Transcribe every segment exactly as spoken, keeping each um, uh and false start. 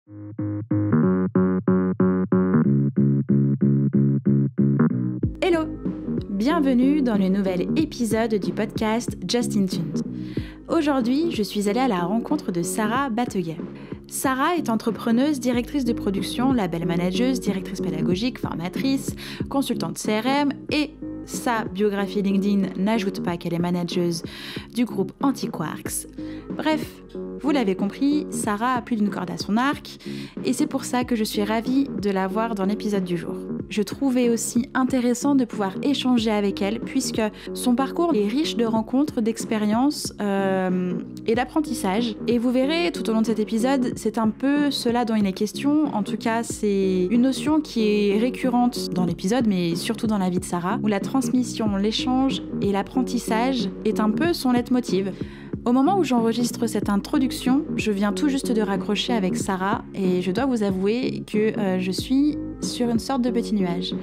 Hello! Bienvenue dans le nouvel épisode du podcast Just in Tuned. Aujourd'hui, je suis allée à la rencontre de Sarah Batteguet. Sarah est entrepreneuse, directrice de production, label manageuse, directrice pédagogique, formatrice, consultante C R M et sa biographie LinkedIn n'ajoute pas qu'elle est manageuse du groupe Antiquarks. Bref, vous l'avez compris, Sarah a plus d'une corde à son arc et c'est pour ça que je suis ravie de la voir dans l'épisode du jour. Je trouvais aussi intéressant de pouvoir échanger avec elle puisque son parcours est riche de rencontres, d'expériences euh, et d'apprentissage. Et vous verrez tout au long de cet épisode, c'est un peu cela dont il est question. En tout cas, c'est une notion qui est récurrente dans l'épisode, mais surtout dans la vie de Sarah, où la transmission, l'échange et l'apprentissage est un peu son leitmotiv. Au moment où j'enregistre cette introduction, je viens tout juste de raccrocher avec Sarah et je dois vous avouer que euh, je suis sur une sorte de petit nuage.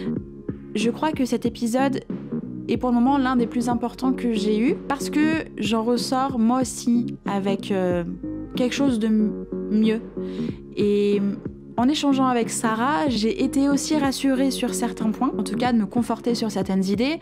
Je crois que cet épisode est pour le moment l'un des plus importants que j'ai eu parce que j'en ressors moi aussi avec euh, quelque chose de m- mieux. Et en échangeant avec Sarah, j'ai été aussi rassurée sur certains points, en tout cas de me conforter sur certaines idées.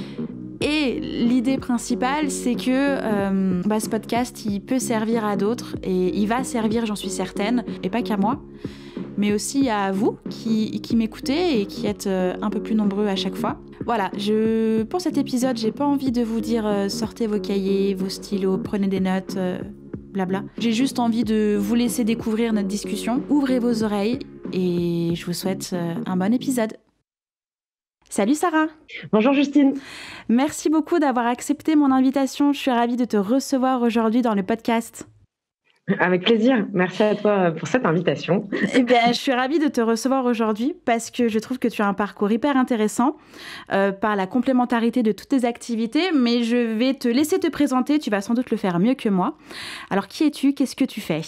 Et l'idée principale, c'est que euh, bah, ce podcast, il peut servir à d'autres et il va servir, j'en suis certaine, et pas qu'à moi, mais aussi à vous qui, qui m'écoutez et qui êtes euh, un peu plus nombreux à chaque fois. Voilà, je, pour cet épisode, j'ai pas envie de vous dire euh, sortez vos cahiers, vos stylos, prenez des notes, euh, blabla. J'ai juste envie de vous laisser découvrir notre discussion. Ouvrez vos oreilles et je vous souhaite euh, un bon épisode. Salut Sarah. Bonjour Justine. Merci beaucoup d'avoir accepté mon invitation. Je suis ravie de te recevoir aujourd'hui dans le podcast. Avec plaisir. Merci à toi pour cette invitation. Eh bien, je suis ravie de te recevoir aujourd'hui parce que je trouve que tu as un parcours hyper intéressant euh, par la complémentarité de toutes tes activités, mais je vais te laisser te présenter. Tu vas sans doute le faire mieux que moi. Alors, qui es-tu? Qu'est-ce que tu fais?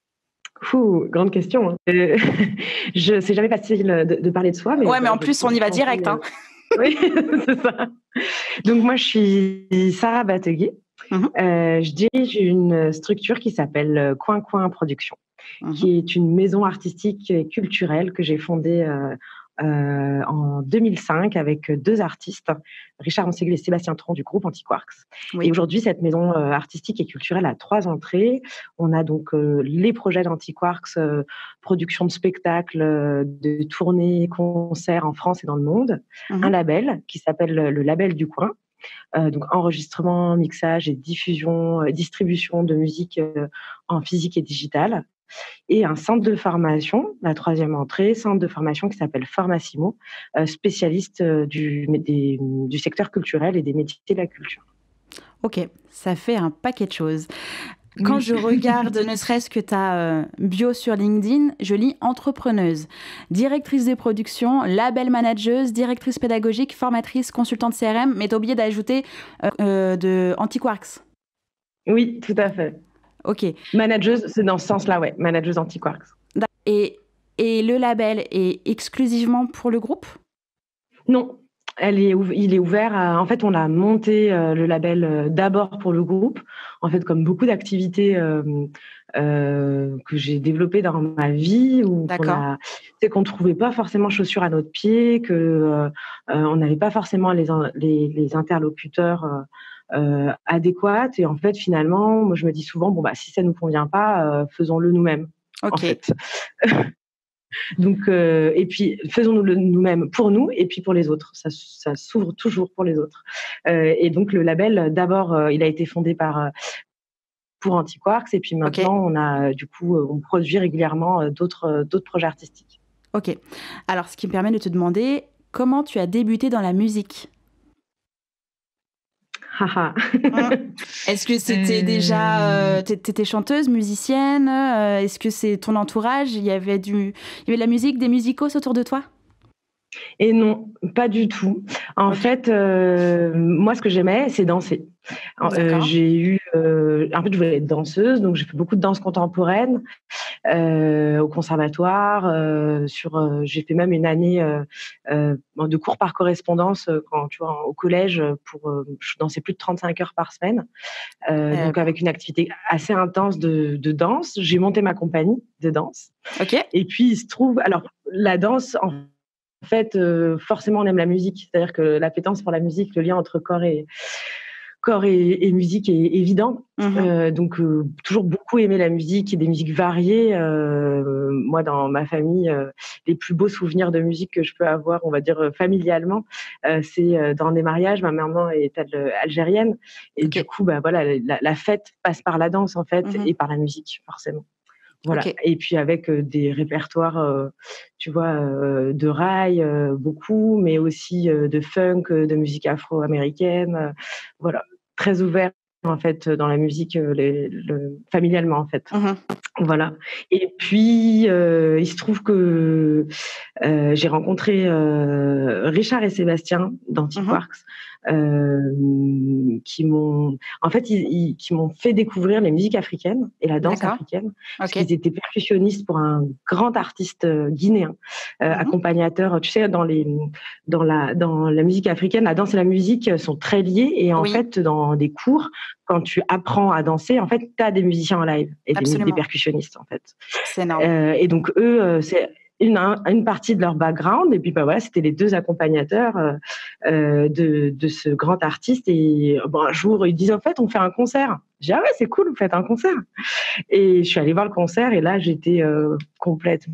Ouh, grande question. Hein. Euh, je sais jamais facile de, de parler de soi. Mais ouais, mais en plus, on y va direct. Hein. Oui, c'est ça. Donc, moi, je suis Sarah Batteguet. Mm-hmm. Euh, je dirige une structure qui s'appelle Coin Coin Production, mm-hmm. qui est une maison artistique et culturelle que j'ai fondée euh, euh, en deux mille cinq avec deux artistes, Richard Anseguel et Sébastien Tron du groupe Antiquarks. Oui. Et aujourd'hui, cette maison euh, artistique et culturelle a trois entrées. On a donc euh, les projets d'Antiquarks, euh, production de spectacles, euh, de tournées, concerts en France et dans le monde. Mm-hmm. Un label qui s'appelle le Label du Coin. Euh, donc enregistrement, mixage et diffusion, euh, distribution de musique euh, en physique et digital. Et un centre de formation, la troisième entrée, centre de formation qui s'appelle Formassimo, euh, spécialiste euh, du, des, du secteur culturel et des métiers de la culture. Ok, ça fait un paquet de choses. Quand je regarde ne serait-ce que ta euh, bio sur LinkedIn, je lis entrepreneuse, directrice de production, label manageuse, directrice pédagogique, formatrice, consultante C R M, mais tu as oublié d'ajouter euh, euh, de Antiquarks. Oui, tout à fait. Ok. Manageuse, c'est dans ce sens-là, ouais, manageuse Antiquarks. Et, et le label est exclusivement pour le groupe ? Non. Elle est, il est ouvert à, en fait, on a monté euh, le label euh, d'abord pour le groupe. En fait, comme beaucoup d'activités euh, euh, que j'ai développées dans ma vie, où on a, c'est qu'on trouvait pas forcément chaussures à notre pied, que euh, on n'avait pas forcément les, les, les interlocuteurs euh, euh, adéquats. Et en fait, finalement, moi, je me dis souvent, bon bah, si ça nous convient pas, euh, faisons-le nous-mêmes. Ok. En fait. Donc, euh, et puis, faisons-nous-le nous-mêmes pour nous et puis pour les autres. Ça, ça s'ouvre toujours pour les autres. Euh, et donc, le label, d'abord, euh, il a été fondé par euh, pour Antiquarks et puis maintenant, okay. on a du coup, on produit régulièrement euh, d'autres euh, d'autres projets artistiques. Ok. Alors, ce qui me permet de te demander comment tu as débuté dans la musique. Est-ce que c'était euh... déjà... Euh, t'étais chanteuse, musicienne euh, Est-ce que c'est ton entourage? Il y avait du, il y avait de la musique, des musicos autour de toi? Et non, pas du tout. En okay. fait, euh, moi, ce que j'aimais, c'est danser. Euh, j'ai eu... Euh, en fait, je voulais être danseuse, donc j'ai fait beaucoup de danse contemporaine. Euh, au conservatoire. Euh, sur, euh, j'ai fait même une année euh, euh, de cours par correspondance euh, quand tu vois au collège. Pour, euh, je dansais plus de trente-cinq heures par semaine. Euh, Euh, donc avec une activité assez intense de, de danse. J'ai monté ma compagnie de danse. Ok. Et puis il se trouve, alors la danse en En fait, euh, forcément, on aime la musique. C'est-à-dire que l'appétence pour la musique, le lien entre corps et, corps et, et musique est évident. Mm-hmm. Euh, donc, euh, toujours beaucoup aimé la musique et des musiques variées. Euh, moi, dans ma famille, euh, les plus beaux souvenirs de musique que je peux avoir, on va dire euh, familialement, euh, c'est euh, dans des mariages. Ma maman est al- algérienne. Et Ok. du coup, bah, voilà, la, la fête passe par la danse, en fait, Mm-hmm. et par la musique, forcément. Voilà. Okay. Et puis avec euh, des répertoires, euh, tu vois, euh, de rail, euh, beaucoup, mais aussi euh, de funk, euh, de musique afro-américaine. Euh, voilà. Très ouvert, en fait, dans la musique, euh, les, le, familialement, en fait. Mm-hmm. Voilà. Et puis, euh, il se trouve que euh, j'ai rencontré euh, Richard et Sébastien d'Antiquarks, mm-hmm. euh, qui m'ont, en fait, ils, ils, qui m'ont fait découvrir les musiques africaines et la danse D'accord. africaine, okay. parce qu'ils étaient percussionnistes pour un grand artiste guinéen, euh, mm-hmm. accompagnateur. Tu sais, dans les, dans la, dans la musique africaine, la danse et la musique sont très liées, et en oui. fait, dans des cours, quand tu apprends à danser, en fait, tu as des musiciens en live et des, des percussionnistes, en fait. C'est énorme. Euh, et donc, eux, euh, c'est une, une partie de leur background. Et puis, bah, voilà, c'était les deux accompagnateurs euh, de, de ce grand artiste. Et bon, un jour, ils disent, en fait, on fait un concert. J'ai dit, ah ouais, c'est cool, vous faites un concert. Et je suis allée voir le concert. Et là, j'étais euh, complètement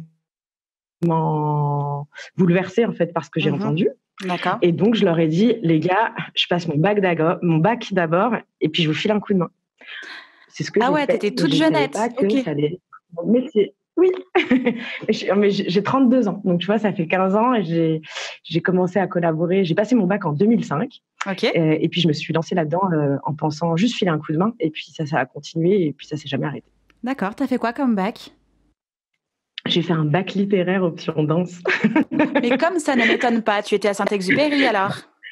bouleversée, en fait, par ce que j'ai mm-hmm. entendu. D'accord. Et donc, je leur ai dit, les gars, je passe mon bac d'abord, mon bac d'abord, et puis je vous file un coup de main. C'est ce que ah j'ai ouais, fait. T'étais toute jeunette. Pas que okay. ça allait... Mais c'est... Oui, mais j'ai trente-deux ans, donc tu vois, ça fait quinze ans, et j'ai, j'ai commencé à collaborer. J'ai passé mon bac en deux mille cinq, okay. et, et puis je me suis lancée là-dedans euh, en pensant juste filer un coup de main, et puis ça, ça a continué, et puis ça s'est jamais arrêté. D'accord, t'as fait quoi comme bac ? J'ai fait un bac littéraire option danse. Mais comme ça ne m'étonne pas, tu étais à Saint-Exupéry alors ?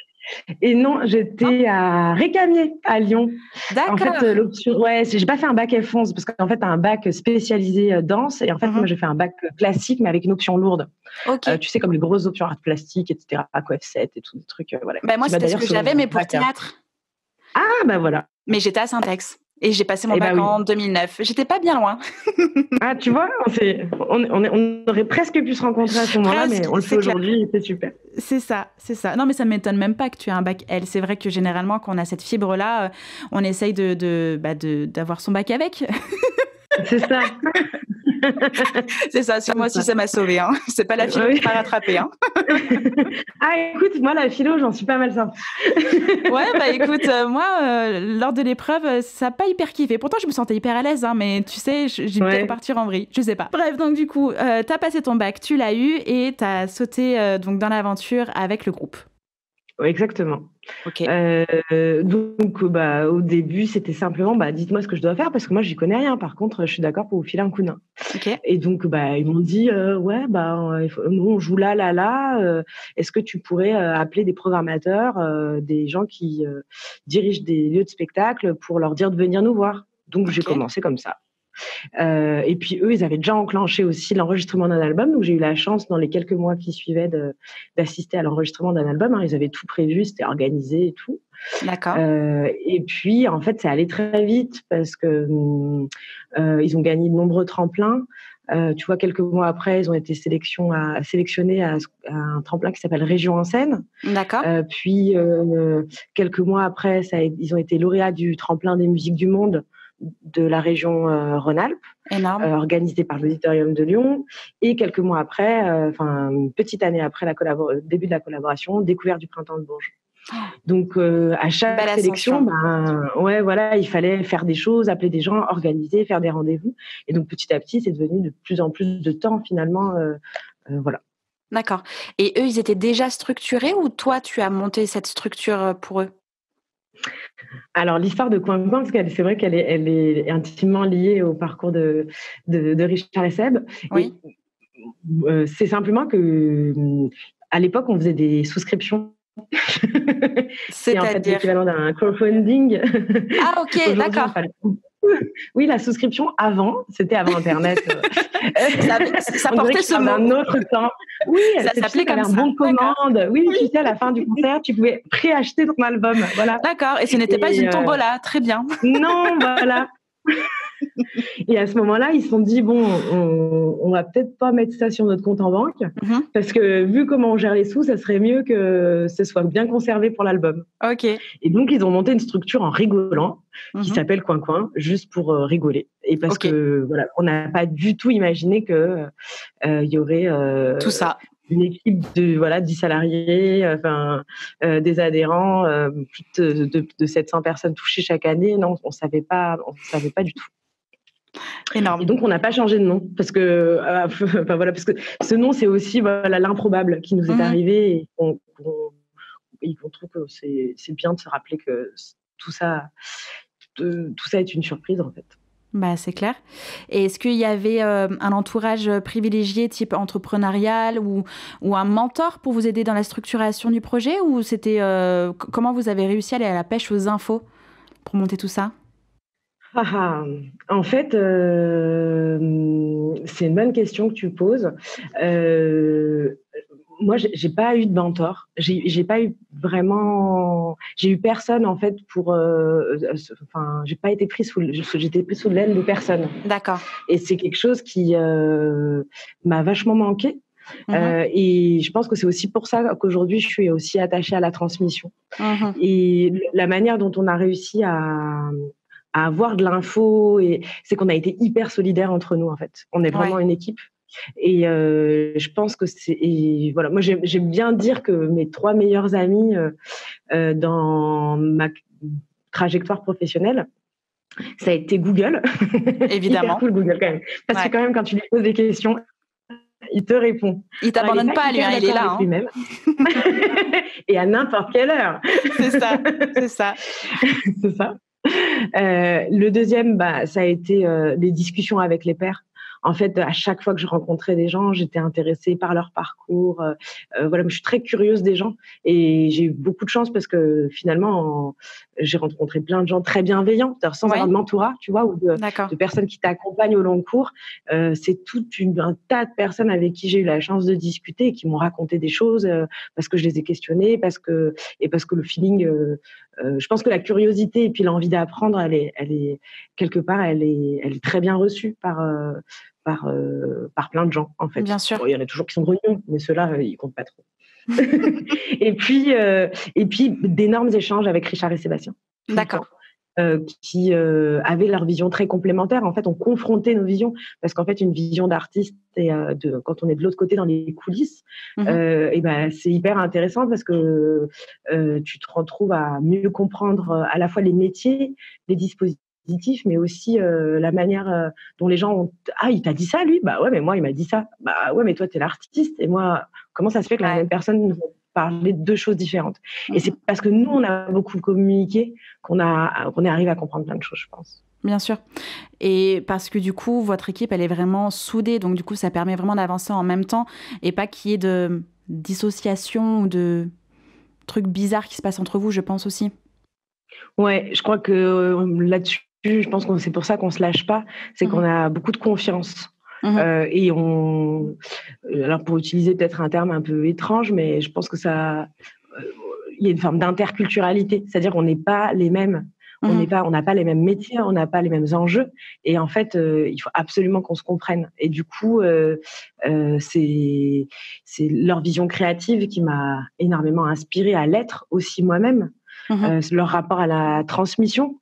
Et non, j'étais à Récamier, à Lyon. D'accord. En fait, l'option, ouais, j'ai pas fait un bac F onze parce qu'en fait, t'as un bac spécialisé danse, et en fait, mm-hmm. moi, j'ai fait un bac classique mais avec une option lourde. Ok. Euh, tu sais, comme les grosses options art plastique, et cetera, A Q F sept et tout des trucs, euh, voilà. Bah moi, c'était ce que j'avais, mais pour théâtre. Ah, bah voilà. Mais j'étais à Saint-Ex. Et j'ai passé mon eh bac bah oui. en deux mille neuf. J'étais pas bien loin. Ah, tu vois, on, on, on, on aurait presque pu se rencontrer à ce moment-là, presque, mais on le fait aujourd'hui et c'est super. C'est ça, c'est ça. Non, mais ça ne m'étonne même pas que tu aies un bac L. C'est vrai que généralement, quand on a cette fibre-là, on essaye de, de, bah de, d'avoir son bac avec. C'est ça. C'est ça, sur moi aussi ça m'a sauvée. Hein. C'est pas la philo oui. qui m'a rattrapée. Hein. Ah écoute, moi la philo, j'en suis pas mal sortie. Ouais, bah écoute, euh, moi, euh, lors de l'épreuve, ça n'a pas hyper kiffé. Pourtant, je me sentais hyper à l'aise, hein, mais tu sais, j'ai ouais. pu repartir en vrille, je sais pas. Bref, donc du coup, euh, t'as passé ton bac, tu l'as eu et t'as sauté euh, donc, dans l'aventure avec le groupe. Oui, exactement. Okay. Euh, donc, bah, au début, c'était simplement, bah, dites-moi ce que je dois faire parce que moi, j'y connais rien. Par contre, je suis d'accord pour vous filer un coup de main. Okay. Et donc, bah, ils m'ont dit, euh, ouais, bah, nous, on joue là, là, là. Euh, est-ce que tu pourrais euh, appeler des programmateurs, euh, des gens qui euh, dirigent des lieux de spectacle pour leur dire de venir nous voir? Donc, okay. j'ai commencé comme ça. Euh, et puis eux, ils avaient déjà enclenché aussi l'enregistrement d'un album, donc j'ai eu la chance dans les quelques mois qui suivaient de, d'assister à l'enregistrement d'un album. Hein. Ils avaient tout prévu, c'était organisé et tout. D'accord. Euh, et puis en fait, ça allait très vite parce que euh, ils ont gagné de nombreux tremplins. Euh, tu vois, quelques mois après, ils ont été sélection à, sélectionnés à, à un tremplin qui s'appelle Région en scène. D'accord. Euh, puis euh, quelques mois après, ça a, ils ont été lauréats du tremplin des musiques du monde de la région euh, Rhône-Alpes, euh, organisée par l'Auditorium de Lyon. Et quelques mois après, enfin euh, une petite année après le collabor- début de la collaboration, découverte du Printemps de Bourges. Donc euh, à chaque Belle sélection, ben, ouais, voilà, il fallait faire des choses, appeler des gens, organiser, faire des rendez-vous. Et donc petit à petit, c'est devenu de plus en plus de temps finalement. Euh, euh, voilà. D'accord. Et eux, ils étaient déjà structurés ou toi, tu as monté cette structure pour eux ? Alors, l'histoire de Coin Coin, parce que c'est vrai qu'elle est, elle est intimement liée au parcours de, de, de Richard et Seb. Oui. Et, euh, c'est simplement que, à l'époque, on faisait des souscriptions. C'est en fait l'équivalent d'un crowdfunding. Ah, ok, d'accord. Oui, la souscription avant, c'était avant Internet. ça, ça portait ce mot. Un autre temps. Oui, ça s'appelait comme ça. Un bon de commande. Oui, oui, tu sais, à la fin du concert, tu pouvais préacheter ton album. Voilà. D'accord. Et ce n'était et pas une tombola. Euh... Très bien. Non, voilà. Et à ce moment-là, ils se sont dit, bon, on, on va peut-être pas mettre ça sur notre compte en banque, mm-hmm. parce que vu comment on gère les sous, ça serait mieux que ce soit bien conservé pour l'album. Ok. Et donc, ils ont monté une structure en rigolant, mm-hmm. qui s'appelle Coin Coin, juste pour euh, rigoler. Et parce okay. que, voilà, on n'a pas du tout imaginé qu'il euh, y aurait... Euh, tout ça. Une équipe de voilà dix salariés, enfin euh, des adhérents, euh, plus de, de, de sept cents personnes touchées chaque année. Non, on savait pas, on savait pas du tout. Énorme. Et donc on n'a pas changé de nom parce que, euh, enfin voilà, parce que ce nom c'est aussi voilà l'improbable qui nous est mmh. arrivé et on, on, on trouve que c'est, c'est bien de se rappeler que tout ça, tout, tout ça est une surprise en fait. Bah, c'est clair. Et est-ce qu'il y avait euh, un entourage privilégié type entrepreneurial ou, ou un mentor pour vous aider dans la structuration du projet ou c'était euh, comment vous avez réussi à aller à la pêche aux infos pour monter tout ça? Ah, ah. En fait, euh, c'est une bonne question que tu poses. Euh, moi, j'ai, j'ai pas eu de mentor. J'ai, j'ai pas eu vraiment. J'ai eu personne en fait pour. Euh, enfin, j'ai pas été prise sous. J'étais prise sous l'aile de personne. D'accord. Et c'est quelque chose qui euh, m'a vachement manqué. Mmh. Euh, et je pense que c'est aussi pour ça qu'aujourd'hui je suis aussi attachée à la transmission. Mmh. Et la manière dont on a réussi à à avoir de l'info, et c'est qu'on a été hyper solidaires entre nous en fait. On est vraiment ouais. une équipe. Et euh, je pense que c'est et voilà. Moi, j'aime, j'aime bien dire que mes trois meilleurs amis euh, euh, dans ma trajectoire professionnelle, ça a été Google. Évidemment. Hyper cool Google quand même. Parce ouais. que quand même, quand tu lui poses des questions, il te répond. Il t'abandonne Alors, il pas, lui, hein, il est là. Hein. Lui-même. Et à n'importe quelle heure. C'est ça. C'est ça. C'est ça. Euh, le deuxième, bah, ça a été euh, les discussions avec les pairs. En fait, à chaque fois que je rencontrais des gens, j'étais intéressée par leur parcours. Euh, euh, voilà, je suis très curieuse des gens et j'ai eu beaucoup de chance parce que finalement, en, j'ai rencontré plein de gens très bienveillants, sans ouais. avoir de mentorat, tu vois, ou de, de personnes qui t'accompagnent au long cours. Euh, c'est tout une, un tas de personnes avec qui j'ai eu la chance de discuter et qui m'ont raconté des choses euh, parce que je les ai questionnées, parce que et parce que le feeling. Euh, euh, je pense que la curiosité et puis l'envie d'apprendre, elle est, elle est quelque part, elle est, elle est très bien reçue par. Euh, Par, euh, par plein de gens, en fait. Bien sûr. Bon, il y en a toujours qui sont grognons, mais ceux-là, euh, ils comptent pas trop. et, puis, euh, et puis, d'énormes échanges avec Richard et Sébastien. D'accord. Euh, qui euh, avaient leur vision très complémentaire. En fait, on confrontait nos visions parce qu'en fait, une vision d'artiste et euh, de, quand on est de l'autre côté dans les coulisses, mmh. euh, et ben c'est hyper intéressant parce que euh, tu te retrouves à mieux comprendre à la fois les métiers, les dispositifs, mais aussi euh, la manière euh, dont les gens ont ah il t'a dit ça lui bah ouais mais moi il m'a dit ça bah ouais mais toi t'es l'artiste et moi comment ça se fait que ouais. la même personne nous parler de deux choses différentes mmh. et c'est parce que nous on a beaucoup communiqué qu'on a qu'on est arrivé à comprendre plein de choses je pense. Bien sûr. Et parce que du coup votre équipe elle est vraiment soudée donc du coup ça permet vraiment d'avancer en même temps et pas qu'il y ait de dissociation ou de trucs bizarres qui se passent entre vous je pense aussi. Ouais je crois que euh, là-dessus je pense que c'est pour ça qu'on se lâche pas, c'est mmh. qu'on a beaucoup de confiance. Mmh. Euh, et on, alors pour utiliser peut-être un terme un peu étrange, mais je pense que ça, il euh, y a une forme d'interculturalité, c'est-à-dire qu'on n'est pas les mêmes, mmh. on n'est pas, on n'a pas les mêmes métiers, on n'a pas les mêmes enjeux, et en fait, euh, il faut absolument qu'on se comprenne. Et du coup, euh, euh, c'est, c'est leur vision créative qui m'a énormément inspirée à l'être aussi moi-même, mmh. euh, leur rapport à la transmission.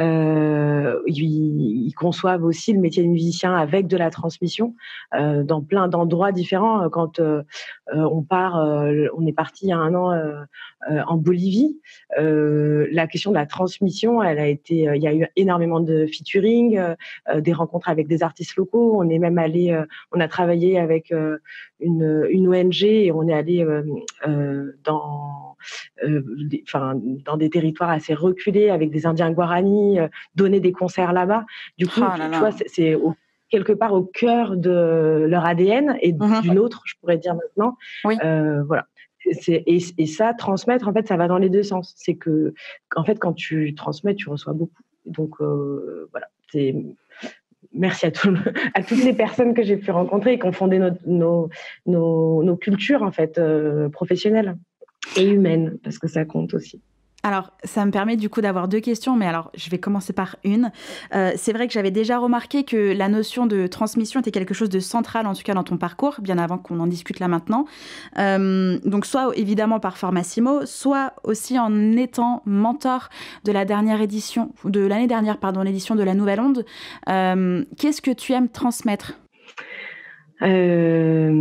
Euh, ils, ils conçoivent aussi le métier de musicien avec de la transmission euh, dans plein d'endroits différents. Quand euh, on part, euh, on est parti il y a un an euh, euh, en Bolivie. Euh, la question de la transmission, elle a été, euh, il y a eu énormément de featuring, euh, des rencontres avec des artistes locaux. On est même allé, euh, on a travaillé avec euh, une, une O N G et on est allé euh, euh, dans Euh, des, dans des territoires assez reculés avec des Indiens Guarani, euh, donner des concerts là-bas. Du coup, oh là là. tu vois, c'est, c'est au, quelque part au cœur de leur A D N et mmh. d'une autre, je pourrais dire maintenant. Oui. Euh, voilà. C'est, et, et ça, transmettre, en fait, ça va dans les deux sens. C'est que, en fait, quand tu transmets, tu reçois beaucoup. Donc, euh, voilà. c'est merci à, tout, à toutes les personnes que j'ai pu rencontrer et qui ont fondé nos, nos, nos, nos cultures en fait, euh, professionnelles et humaines, parce que ça compte aussi. Alors, ça me permet du coup d'avoir deux questions, mais alors je vais commencer par une. Euh, c'est vrai que j'avais déjà remarqué que la notion de transmission était quelque chose de central, en tout cas dans ton parcours, bien avant qu'on en discute là maintenant. Euh, donc, soit évidemment par Formassimo, soit aussi en étant mentor de la dernière édition, de l'année dernière, pardon, l'édition de La Nouvelle Onde. Euh, qu'est-ce que tu aimes transmettre ? euh...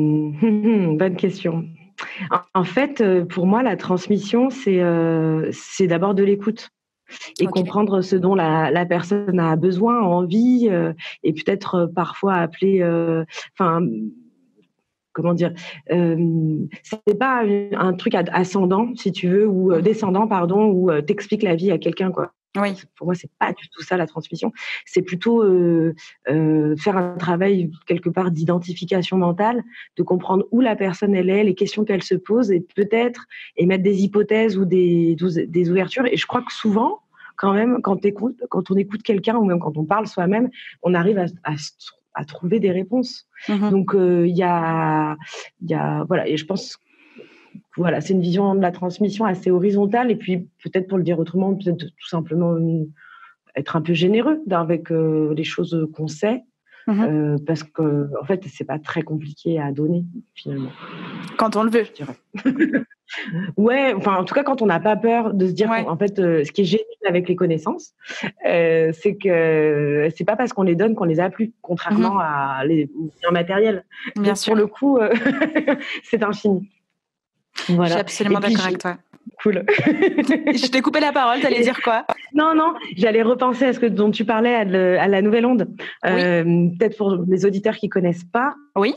Bonne question. En fait, pour moi, la transmission, c'est, euh, c'est d'abord de l'écoute et okay. comprendre ce dont la, la personne a besoin, envie, euh, et peut-être euh, parfois appeler, enfin, euh, comment dire, euh, c'est pas un, un truc ascendant, si tu veux, ou euh, descendant, pardon, où euh, t'expliques la vie à quelqu'un, quoi. Oui. Pour moi, c'est pas du tout ça la transmission. C'est plutôt euh, euh, faire un travail quelque part d'identification mentale, de comprendre où la personne elle est, les questions qu'elle se pose, et peut-être émettre des hypothèses ou des, des ouvertures. Et je crois que souvent, quand même, quand, écoutes, quand on écoute quelqu'un ou même quand on parle soi-même, on arrive à, à, à trouver des réponses. Mm-hmm. Donc il euh, y a, il y a, voilà, et je pense. Voilà, c'est une vision de la transmission assez horizontale et puis peut-être pour le dire autrement, peut-être tout simplement une, être un peu généreux avec euh, les choses qu'on sait, mmh. euh, parce que en fait c'est pas très compliqué à donner finalement. Quand on le veut, je dirais. Ouais, enfin en tout cas quand on n'a pas peur de se dire ouais. en fait euh, ce qui est génial avec les connaissances, euh, c'est que c'est pas parce qu'on les donne qu'on les a plus, contrairement mmh. à les biens matériels. Bien Donc, sûr. Pour le coup, euh, c'est infini. Voilà. Je suis absolument puis, d'accord avec toi. Cool. Je t'ai coupé la parole, t'allais dire quoi ? Non, non, j'allais repenser à ce que, dont tu parlais, à, le, à la Nouvelle Onde. Oui. Euh, peut-être pour les auditeurs qui ne connaissent pas. Oui.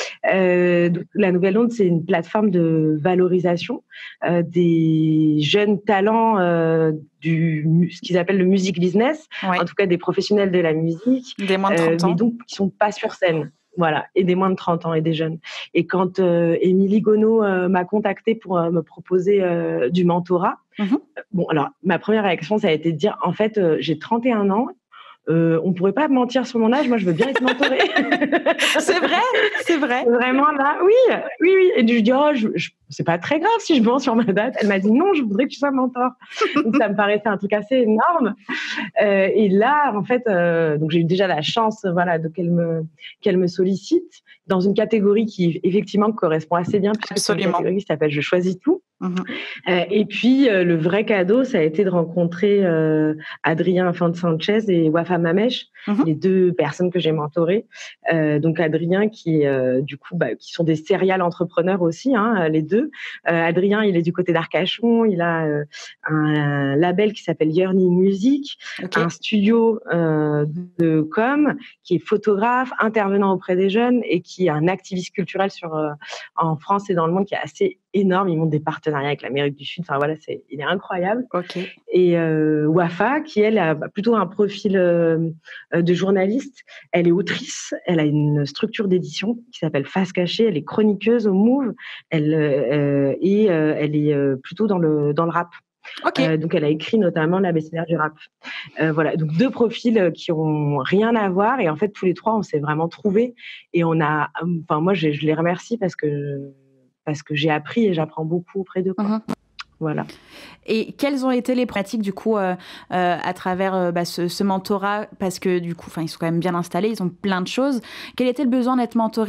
Euh, la Nouvelle Onde, c'est une plateforme de valorisation euh, des jeunes talents euh, du ce qu'ils appellent le music business, oui. En tout cas des professionnels de la musique. Des moins de trente euh, ans. Mais donc, qui ne sont pas sur scène. Voilà, et des moins de trente ans et des jeunes. Et quand euh, Émilie Gonneau euh, m'a contactée pour euh, me proposer euh, du mentorat, mm-hmm. bon, alors ma première réaction, ça a été de dire, en fait, euh, j'ai trente et un ans, euh, on pourrait pas mentir sur mon âge, moi je veux bien être mentorée. C'est vrai, c'est vrai. Vraiment là, oui, oui, oui. Et je dis, oh, je, je, c'est pas très grave si je mens sur ma date. Elle m'a dit, non, je voudrais que tu sois mentor. Donc ça me paraissait un truc assez énorme. Euh, et là, en fait, euh, donc j'ai eu déjà la chance, voilà, de qu'elle me qu'elle me sollicite dans une catégorie qui effectivement correspond assez bien, puisque c'est une catégorie qui s'appelle Je choisis tout. Mmh. Euh, et puis euh, le vrai cadeau, ça a été de rencontrer euh, Adrien Infante Sanchez et Wafa Mamèche, mmh. les deux personnes que j'ai mentorées. Euh, donc Adrien, qui euh, du coup, bah, qui sont des serial entrepreneurs aussi, hein, les deux. Euh, Adrien, il est du côté d'Arcachon, il a euh, un, un label qui s'appelle Yearning Music, okay. un studio euh, de com, qui est photographe, intervenant auprès des jeunes et qui est un activiste culturel sur euh, en France et dans le monde qui est assez énorme. Ils montent des partenariats avec l'Amérique du Sud. Enfin voilà, c'est, il est incroyable. Okay. Et euh, Wafa, qui elle a plutôt un profil euh, de journaliste, elle est autrice. Elle a une structure d'édition qui s'appelle Face Cachée. Elle est chroniqueuse au Move. Elle euh, et euh, elle est euh, plutôt dans le dans le rap. Okay. Euh, donc elle a écrit notamment l'abécédaire du rap. Euh, voilà, donc deux profils qui ont rien à voir et en fait tous les trois on s'est vraiment trouvés et on a. Enfin moi je, je les remercie parce que parce que j'ai appris et j'apprends beaucoup auprès d'eux. Quoi. Mmh. Voilà. Et quelles ont été les pratiques du coup euh, euh, à travers euh, bah, ce, ce mentorat, parce que du coup, ils sont quand même bien installés, ils ont plein de choses. Quel était le besoin d'être mentoré ?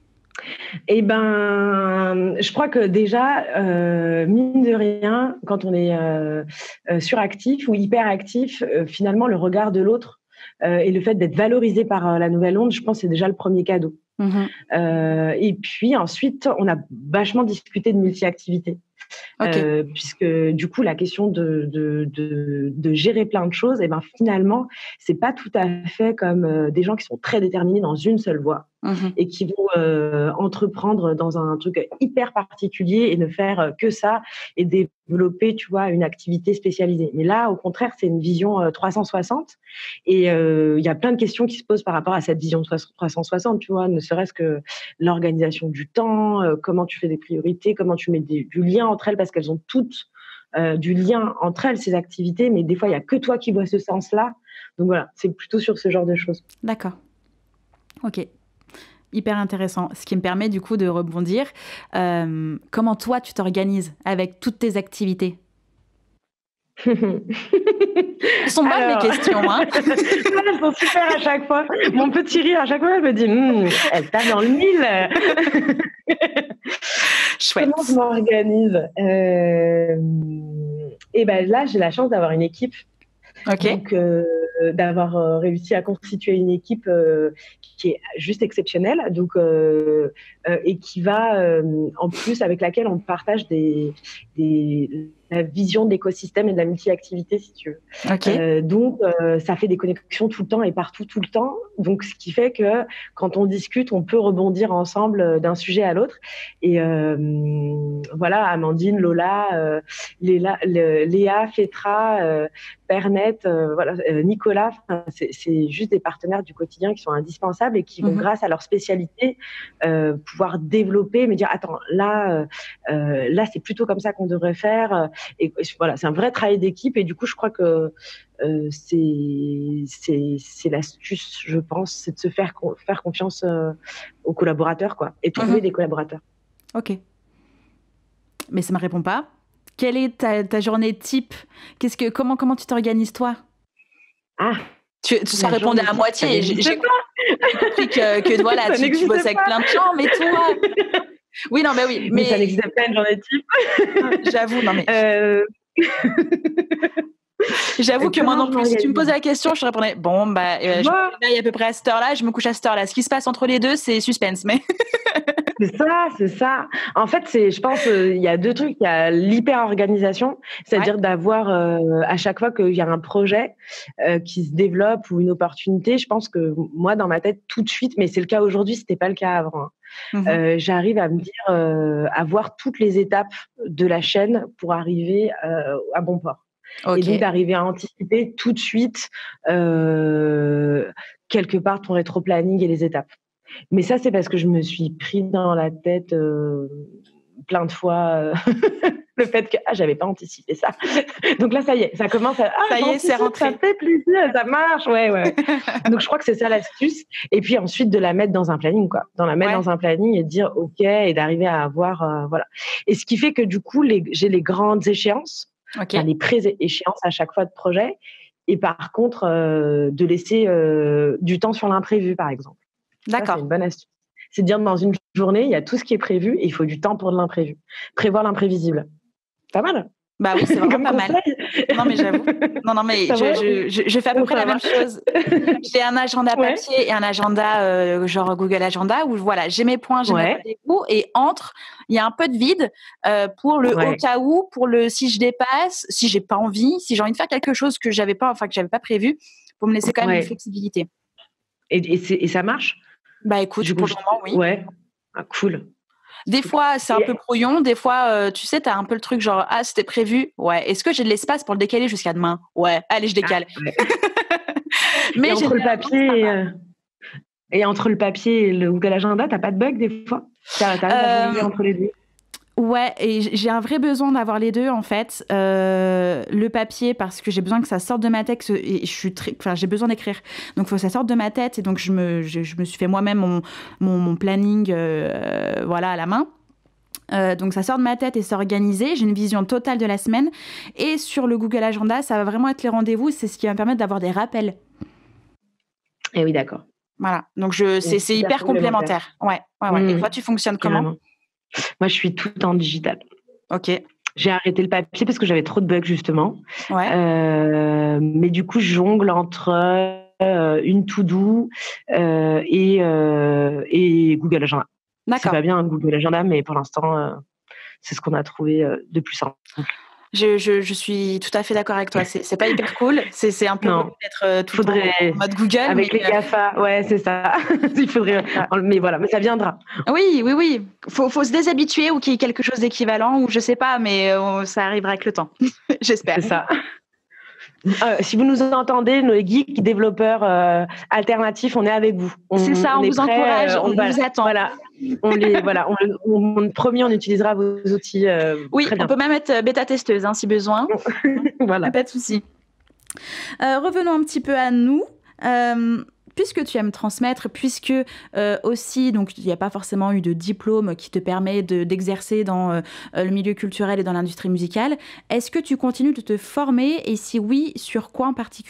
Eh ben, je crois que déjà, euh, mine de rien, quand on est euh, euh, suractif ou hyperactif, euh, finalement, le regard de l'autre euh, et le fait d'être valorisé par euh, la Nouvelle Onde, je pense que c'est déjà le premier cadeau. Mmh. Euh, et puis ensuite, on a vachement discuté de multi-activité. Okay. Euh, puisque du coup la question de, de, de, de gérer plein de choses, et ben finalement c'est pas tout à fait comme euh, des gens qui sont très déterminés dans une seule voie mmh. et qui vont euh, entreprendre dans un truc hyper particulier et ne faire euh, que ça et développer, tu vois, une activité spécialisée. Mais là, au contraire, c'est une vision euh, trois cent soixante et il euh, y a plein de questions qui se posent par rapport à cette vision trois cent soixante, tu vois, ne serait-ce que l'organisation du temps, euh, comment tu fais des priorités, comment tu mets des, du lien entre elles parce qu'elles ont toutes euh, du lien entre elles, ces activités, mais des fois, il n'y a que toi qui vois ce sens-là. Donc voilà, c'est plutôt sur ce genre de choses. D'accord. Ok. Hyper intéressant. Ce qui me permet du coup de rebondir. Euh, comment toi, tu t'organises avec toutes tes activités? Elles sont bonnes, Alors... mes questions. Hein. Elles sont super à chaque fois. Mon petit rire, à chaque fois, elle me dit mmm, elle tape dans le mille. Chouette. Comment je m'organise euh... Et ben là, j'ai la chance d'avoir une équipe. Ok. Donc, euh, d'avoir euh, réussi à constituer une équipe euh, qui est juste exceptionnelle, donc euh, euh, et qui va euh, en plus avec laquelle on partage des, des la vision de l'écosystème et de la multi-activité, si tu veux. Okay. Euh, donc, euh, ça fait des connexions tout le temps et partout tout le temps. Donc, ce qui fait que quand on discute, on peut rebondir ensemble d'un sujet à l'autre. Et euh, voilà, Amandine, Lola, euh, Léla, le, Léa, Fétra, euh, Pernette, euh, voilà, euh, Nicolas, c'est, c'est juste des partenaires du quotidien qui sont indispensables et qui vont, mmh. grâce à leur spécialité, euh, pouvoir développer, me dire, attends, là, euh, là, c'est plutôt comme ça qu'on devrait faire. Et voilà, c'est un vrai travail d'équipe. Et du coup, je crois que euh, c'est, c'est, c'est l'astuce, je pense, c'est de se faire, faire confiance euh, aux collaborateurs, quoi, et trouver mmh. des collaborateurs. Ok. Mais ça ne me répond pas. Quelle est ta, ta journée type? Qu'est-ce que, comment, comment tu t'organises, toi? Ah, tu, ça répondait à moitié. J'ai, j'ai compris que, que voilà, tu, tu bosses avec plein de gens, mais toi... Oui, non, mais oui. Mais, mais ça n'existe pas une journée type. J'avoue, non, mais... Euh... J'avoue que moi non plus, si tu me posais la question, je te répondais, bon, bah, euh, je me réveille à peu près à cette heure-là, je me couche à cette heure-là. Ce qui se passe entre les deux, c'est suspense, mais... C'est ça, c'est ça. En fait, c'est, je pense, il euh, y a deux trucs. Il y a l'hyper-organisation, c'est-à-dire ouais. d'avoir, euh, à chaque fois qu'il y a un projet euh, qui se développe ou une opportunité, je pense que moi, dans ma tête, tout de suite, mais c'est le cas aujourd'hui, c'était pas le cas avant. Hein. Mmh. Euh, j'arrive à me dire, euh, à voir toutes les étapes de la chaîne pour arriver euh, à bon port. Okay. Et donc, d'arriver à anticiper tout de suite, euh, quelque part, ton rétro-planning et les étapes. Mais ça, c'est parce que je me suis pris dans la tête euh, plein de fois euh, le fait que ah, j'avais pas anticipé ça. Donc là, ça y est, ça commence à... Ah, ça y est, c'est rentré. Ça fait plaisir, ça marche, ouais, ouais. Donc, je crois que c'est ça l'astuce. Et puis ensuite, de la mettre dans un planning, quoi. Dans la mettre ouais. dans un planning et de dire OK, et d'arriver à avoir... Euh, voilà. Et ce qui fait que du coup, les, j'ai les grandes échéances, okay. enfin, les pré-échéances à chaque fois de projet. Et par contre, euh, de laisser euh, du temps sur l'imprévu, par exemple. D'accord. Ça, c'est une bonne astuce. C'est de dire dans une journée, il y a tout ce qui est prévu et il faut du temps pour de l'imprévu. Prévoir l'imprévisible. Pas mal. Bah oui, c'est vraiment pas mal. Non, mais j'avoue. Non, non, mais je, je, je, je fais à peu près la même chose. J'ai un agenda papier ouais. et un agenda euh, genre Google Agenda où voilà, j'ai mes points, j'ai ouais. mes rendez-vous et entre, il y a un peu de vide euh, pour le ouais. au cas où, pour le si je dépasse, si j'ai pas envie, si j'ai envie de faire quelque chose que j'avais pas, enfin que j'avais pas prévu, pour me laisser quand même ouais. une flexibilité. Et, et, c'est, et ça marche? Bah écoute, du coup, pour le moment, oui. Ouais, ah, cool. Des fois, c'est un et... peu brouillon. Des fois, euh, tu sais, t'as un peu le truc genre, ah, c'était prévu. Ouais. Est-ce que j'ai de l'espace pour le décaler jusqu'à demain? Ouais. Allez, je décale. Ah, ouais. Mais et entre le papier et, euh... et entre le papier et le Google Agenda, t'as pas de bug des fois? T'arrives à jongler entre les deux? Ouais, et j'ai un vrai besoin d'avoir les deux en fait. Euh, le papier parce que j'ai besoin que ça sorte de ma tête et je suis très, enfin j'ai besoin d'écrire. Donc il faut que ça sorte de ma tête et donc je me, je, je me suis fait moi-même mon, mon, mon planning, euh, voilà à la main. Euh, donc ça sort de ma tête et c'est organisé. J'ai une vision totale de la semaine et sur le Google Agenda, ça va vraiment être les rendez-vous. C'est ce qui va me permettre d'avoir des rappels. Et oui, d'accord. Voilà. Donc je, c'est, c'est hyper complémentaire. complémentaire. Ouais, ouais, ouais. Mmh. Et toi, tu fonctionnes comment? Carrément. Moi, je suis tout en digital. Ok. J'ai arrêté le papier parce que j'avais trop de bugs, justement. Ouais. Euh, mais du coup, je jongle entre euh, une to-do euh, et, euh, et Google Agenda. D'accord. C'est pas bien Google Agenda, mais pour l'instant, euh, c'est ce qu'on a trouvé euh, de plus simple. Je, je, je suis tout à fait d'accord avec toi. C'est, c'est pas hyper cool. C'est, c'est un peu d'être euh, tout faudrait, en mode Google. Avec mais... les GAFA, ouais, c'est ça. Il faudrait. Mais voilà, mais ça viendra. Oui, oui, oui. Faut, faut se déshabituer ou qu'il y ait quelque chose d'équivalent ou je sais pas, mais euh, ça arrivera avec le temps. J'espère. C'est ça. Euh, si vous nous entendez, nos geeks développeurs euh, alternatifs, on est avec vous. On, c'est ça, on, on vous prêt, encourage, euh, on, on va, vous attend. Voilà, on les, voilà, on, on, on, promis, on utilisera vos outils. Euh, oui, très bien. On peut même être bêta testeuse hein, si besoin. Voilà, pas de souci. Euh, revenons un petit peu à nous. Euh, puisque tu aimes transmettre, puisque euh, aussi, donc il n'y a pas forcément eu de diplôme qui te permet de, d'exercer dans euh, le milieu culturel et dans l'industrie musicale, est-ce que tu continues de te former et si oui, sur quoi en particulier ?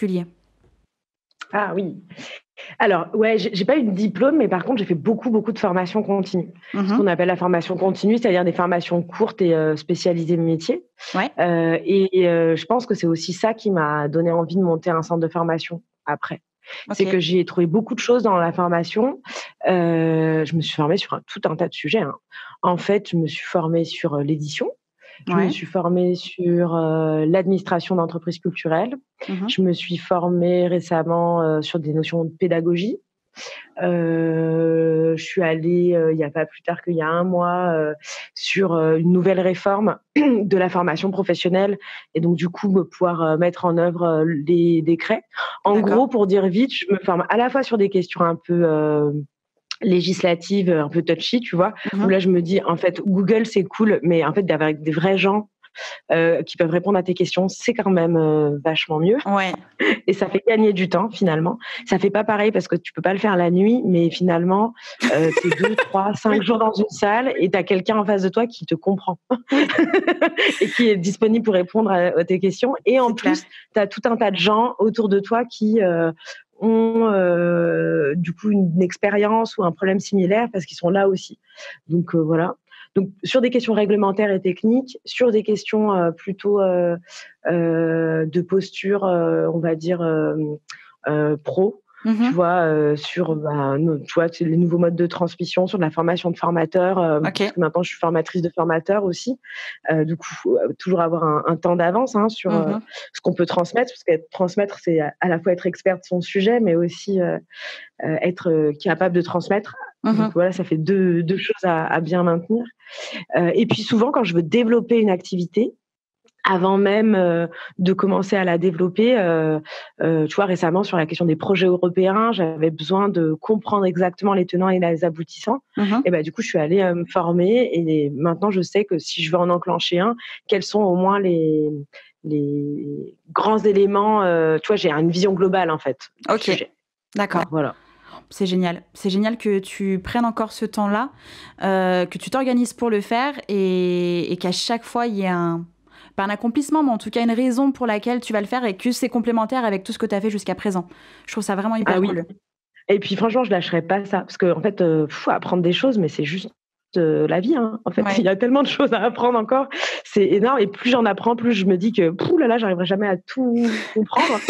Ah oui. Alors, ouais, j'ai, j'ai pas eu de diplôme, mais par contre, j'ai fait beaucoup, beaucoup de formations continues. Mmh. Ce qu'on appelle la formation continue, c'est-à-dire des formations courtes et euh, spécialisées métiers. Ouais. Euh, et et euh, je pense que c'est aussi ça qui m'a donné envie de monter un centre de formation après. Okay. C'est que j'ai trouvé beaucoup de choses dans la formation. Euh, je me suis formée sur un, tout un tas de sujets. Hein. En fait, je me suis formée sur euh, l'édition. Je ouais. me suis formée sur euh, l'administration d'entreprises culturelles. Mmh. Je me suis formée récemment euh, sur des notions de pédagogie. Euh, je suis allée, euh, il n'y a pas plus tard qu'il y a un mois, euh, sur euh, une nouvelle réforme de la formation professionnelle et donc du coup me pouvoir euh, mettre en œuvre euh, les décrets. En D'accord. gros, pour dire vite, je me forme à la fois sur des questions un peu euh, législative, un peu touchy, tu vois, mmh. où là, je me dis, en fait, Google, c'est cool, mais en fait, d'avoir des vrais gens euh, qui peuvent répondre à tes questions, c'est quand même euh, vachement mieux. Ouais. Et ça fait gagner du temps, finalement. Ça fait pas pareil parce que tu peux pas le faire la nuit, mais finalement, euh, t'es deux, trois, cinq jours dans une salle et t'as quelqu'un en face de toi qui te comprend et qui est disponible pour répondre à, à tes questions. Et en c'est plus, clair. T'as tout un tas de gens autour de toi qui... Euh, ont euh, du coup une, une expérience ou un problème similaire parce qu'ils sont là aussi. Donc euh, voilà. Donc sur des questions réglementaires et techniques, sur des questions euh, plutôt euh, euh, de posture, euh, on va dire euh, euh, pro. Mmh. Tu vois, euh, sur bah, no, tu vois, les nouveaux modes de transmission, sur de la formation de formateurs. Euh, okay. Parce que maintenant, je suis formatrice de formateurs aussi. Euh, du coup, faut, euh, toujours avoir un, un temps d'avance hein, sur mmh. euh, ce qu'on peut transmettre. Parce que transmettre, c'est à, à la fois être expert de son sujet, mais aussi euh, euh, être euh, capable de transmettre. Mmh. Donc voilà, ça fait deux, deux choses à, à bien maintenir. Euh, et puis souvent, quand je veux développer une activité, avant même euh, de commencer à la développer, euh, euh, tu vois, récemment sur la question des projets européens, j'avais besoin de comprendre exactement les tenants et les aboutissants. Mmh. Et ben du coup, je suis allée euh, me former et les, maintenant je sais que si je veux en enclencher un, quels sont au moins les les grands éléments. Euh, tu vois, j'ai une vision globale en fait. Ok, sujet. D'accord. Ouais, voilà. C'est génial. C'est génial que tu prennes encore ce temps-là, euh, que tu t'organises pour le faire et, et qu'à chaque fois, il y ait un, pas un accomplissement, mais en tout cas une raison pour laquelle tu vas le faire et que c'est complémentaire avec tout ce que tu as fait jusqu'à présent. Je trouve ça vraiment hyper ah, cool. Oui. Et puis franchement, je lâcherais pas ça. Parce qu'en en fait, euh, faut apprendre des choses, mais c'est juste euh, la vie. Hein. En fait, ouais. Il y a tellement de choses à apprendre encore. C'est énorme. Et plus j'en apprends, plus je me dis que, pouh là là, j'arriverai jamais à tout comprendre.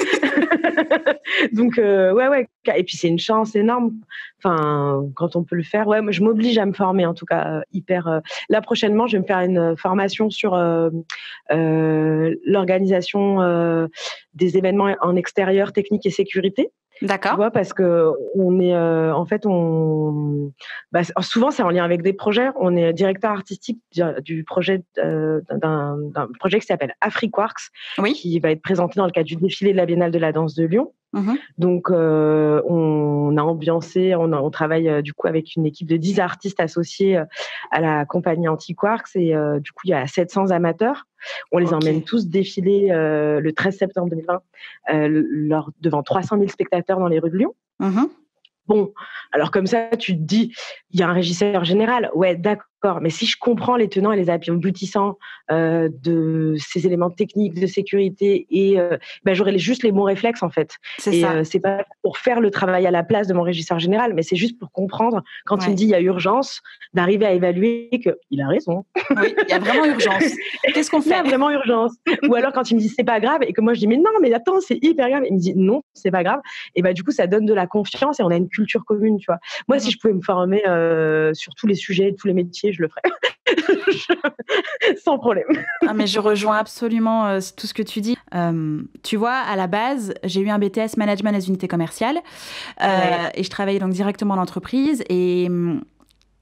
Donc, euh, ouais, ouais. Et puis, c'est une chance énorme. Enfin, quand on peut le faire. Ouais, moi, je m'oblige à me former, en tout cas, euh, hyper. Euh... Là, prochainement, je vais me faire une formation sur euh, euh, l'organisation euh, des événements en extérieur, technique et sécurité. D'accord. Tu vois, parce que on est, euh, en fait, on, bah, souvent c'est en lien avec des projets. On est directeur artistique du projet euh, d'un, d'un projet qui s'appelle AfriQuarks, oui. qui va être présenté dans le cadre du défilé de la Biennale de la danse de Lyon. Mmh. Donc, euh, on a ambiancé, on, a, on travaille euh, du coup avec une équipe de dix artistes associés euh, à la compagnie AntiQuarks et euh, du coup, il y a sept cents amateurs. On les okay. emmène tous défiler euh, le treize septembre deux mille vingt euh, lors, devant trois cent mille spectateurs dans les rues de Lyon. Mmh. Bon, alors comme ça, tu te dis, il y a un régisseur général. Ouais, d'accord. Mais si je comprends les tenants et les aboutissants euh, de ces éléments techniques de sécurité, et euh, ben, j'aurai juste les bons réflexes en fait. C'est et ça. Euh, c'est pas pour faire le travail à la place de mon régisseur général, mais c'est juste pour comprendre quand ouais. il me dit il y a urgence, d'arriver à évaluer qu'il a raison. Oui, il y a vraiment urgence. Qu'est-ce qu'on fait ? Il y a vraiment urgence. Ou alors quand il me dit c'est pas grave et que moi je dis mais non, mais attends, c'est hyper grave. Il me dit non, c'est pas grave. Et ben du coup ça donne de la confiance et on a une culture commune, tu vois. Moi, mmh. si je pouvais me former euh, sur tous les sujets, tous les métiers, je le ferais. Sans problème. Ah, mais je rejoins absolument euh, tout ce que tu dis. Euh, tu vois, à la base, j'ai eu un B T S Management des unités commerciales euh, ouais. et je travaillais donc directement en entreprise et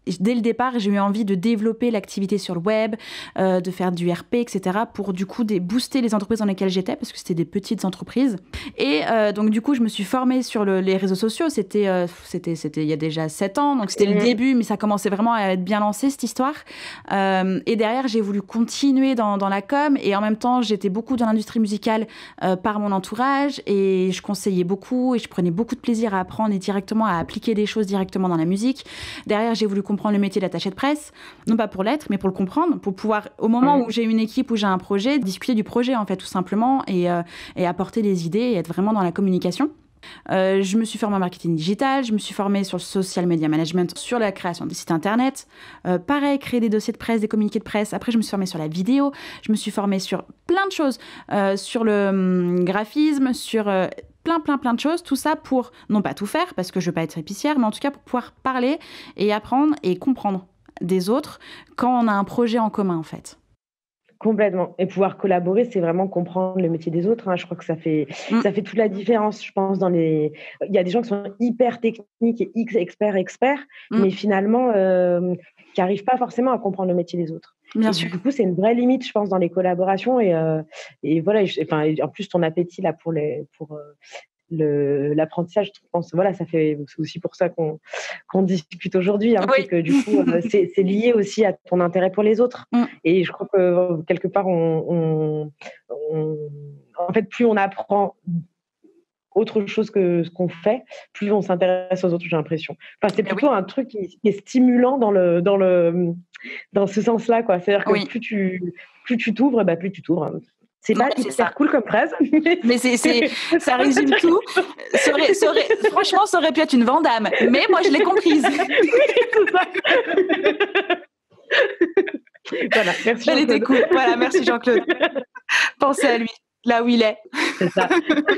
dès le départ, j'ai eu envie de développer l'activité sur le web, euh, de faire du R P, et cetera, pour du coup des, booster les entreprises dans lesquelles j'étais, parce que c'était des petites entreprises. Et euh, donc du coup, je me suis formée sur le, les réseaux sociaux. C'était, euh, c'était, c'était il y a déjà sept ans, donc c'était mmh. le début, mais ça commençait vraiment à être bien lancé, cette histoire. Euh, et derrière, j'ai voulu continuer dans, dans la com, et en même temps, j'étais beaucoup dans l'industrie musicale euh, par mon entourage, et je conseillais beaucoup, et je prenais beaucoup de plaisir à apprendre et directement à appliquer des choses directement dans la musique. Derrière, j'ai voulu comprendre comprendre le métier d'attaché de presse, non pas pour l'être, mais pour le comprendre, pour pouvoir, au moment où j'ai une équipe, où j'ai un projet, discuter du projet, en fait, tout simplement, et, euh, et apporter des idées et être vraiment dans la communication. Euh, je me suis formée en marketing digital, je me suis formée sur le social media management, sur la création des sites internet. Euh, pareil, créer des dossiers de presse, des communiqués de presse. Après, je me suis formée sur la vidéo, je me suis formée sur plein de choses, euh, sur le hum, graphisme, sur... Euh, plein, plein, plein de choses, tout ça pour, non pas tout faire, parce que je veux pas être épicière, mais en tout cas pour pouvoir parler et apprendre et comprendre des autres quand on a un projet en commun, en fait. Complètement. Et pouvoir collaborer, c'est vraiment comprendre le métier des autres. Hein. Je crois que ça fait, mmh. ça fait toute la différence, je pense, dans les... Il y a des gens qui sont hyper techniques et X experts, experts, mmh. mais finalement, euh, qui n'arrivent pas forcément à comprendre le métier des autres. Bien et sûr. Du coup, c'est une vraie limite, je pense, dans les collaborations. Et, euh, et voilà, et, enfin, et en plus, ton appétit là pour les... Pour, euh, Le, l'apprentissage, je pense, voilà, ça fait, c'est aussi pour ça qu'on, qu'on discute aujourd'hui, hein, oui. c'est que du coup, euh, c'est, c'est lié aussi à ton intérêt pour les autres. Mm. Et je crois que quelque part, on, on, on, en fait, plus on apprend autre chose que ce qu'on fait, plus on s'intéresse aux autres, j'ai l'impression. Enfin, c'est plutôt oui. un truc qui, qui est stimulant dans le, dans le, dans ce sens-là, quoi. C'est-à-dire que oui. plus tu, plus tu t'ouvres, bah, plus tu t'ouvres. C'est pas hyper c'est cool comme phrase. Mais, mais c'est, c'est, ça résume tout. Ça aurait, ça aurait, franchement, ça aurait pu être une Vandame. Mais moi, je l'ai comprise. Oui, c'est ça. Voilà, merci. Elle était cool. Voilà, merci Jean-Claude. Pensez à lui, là où il est. C'est ça.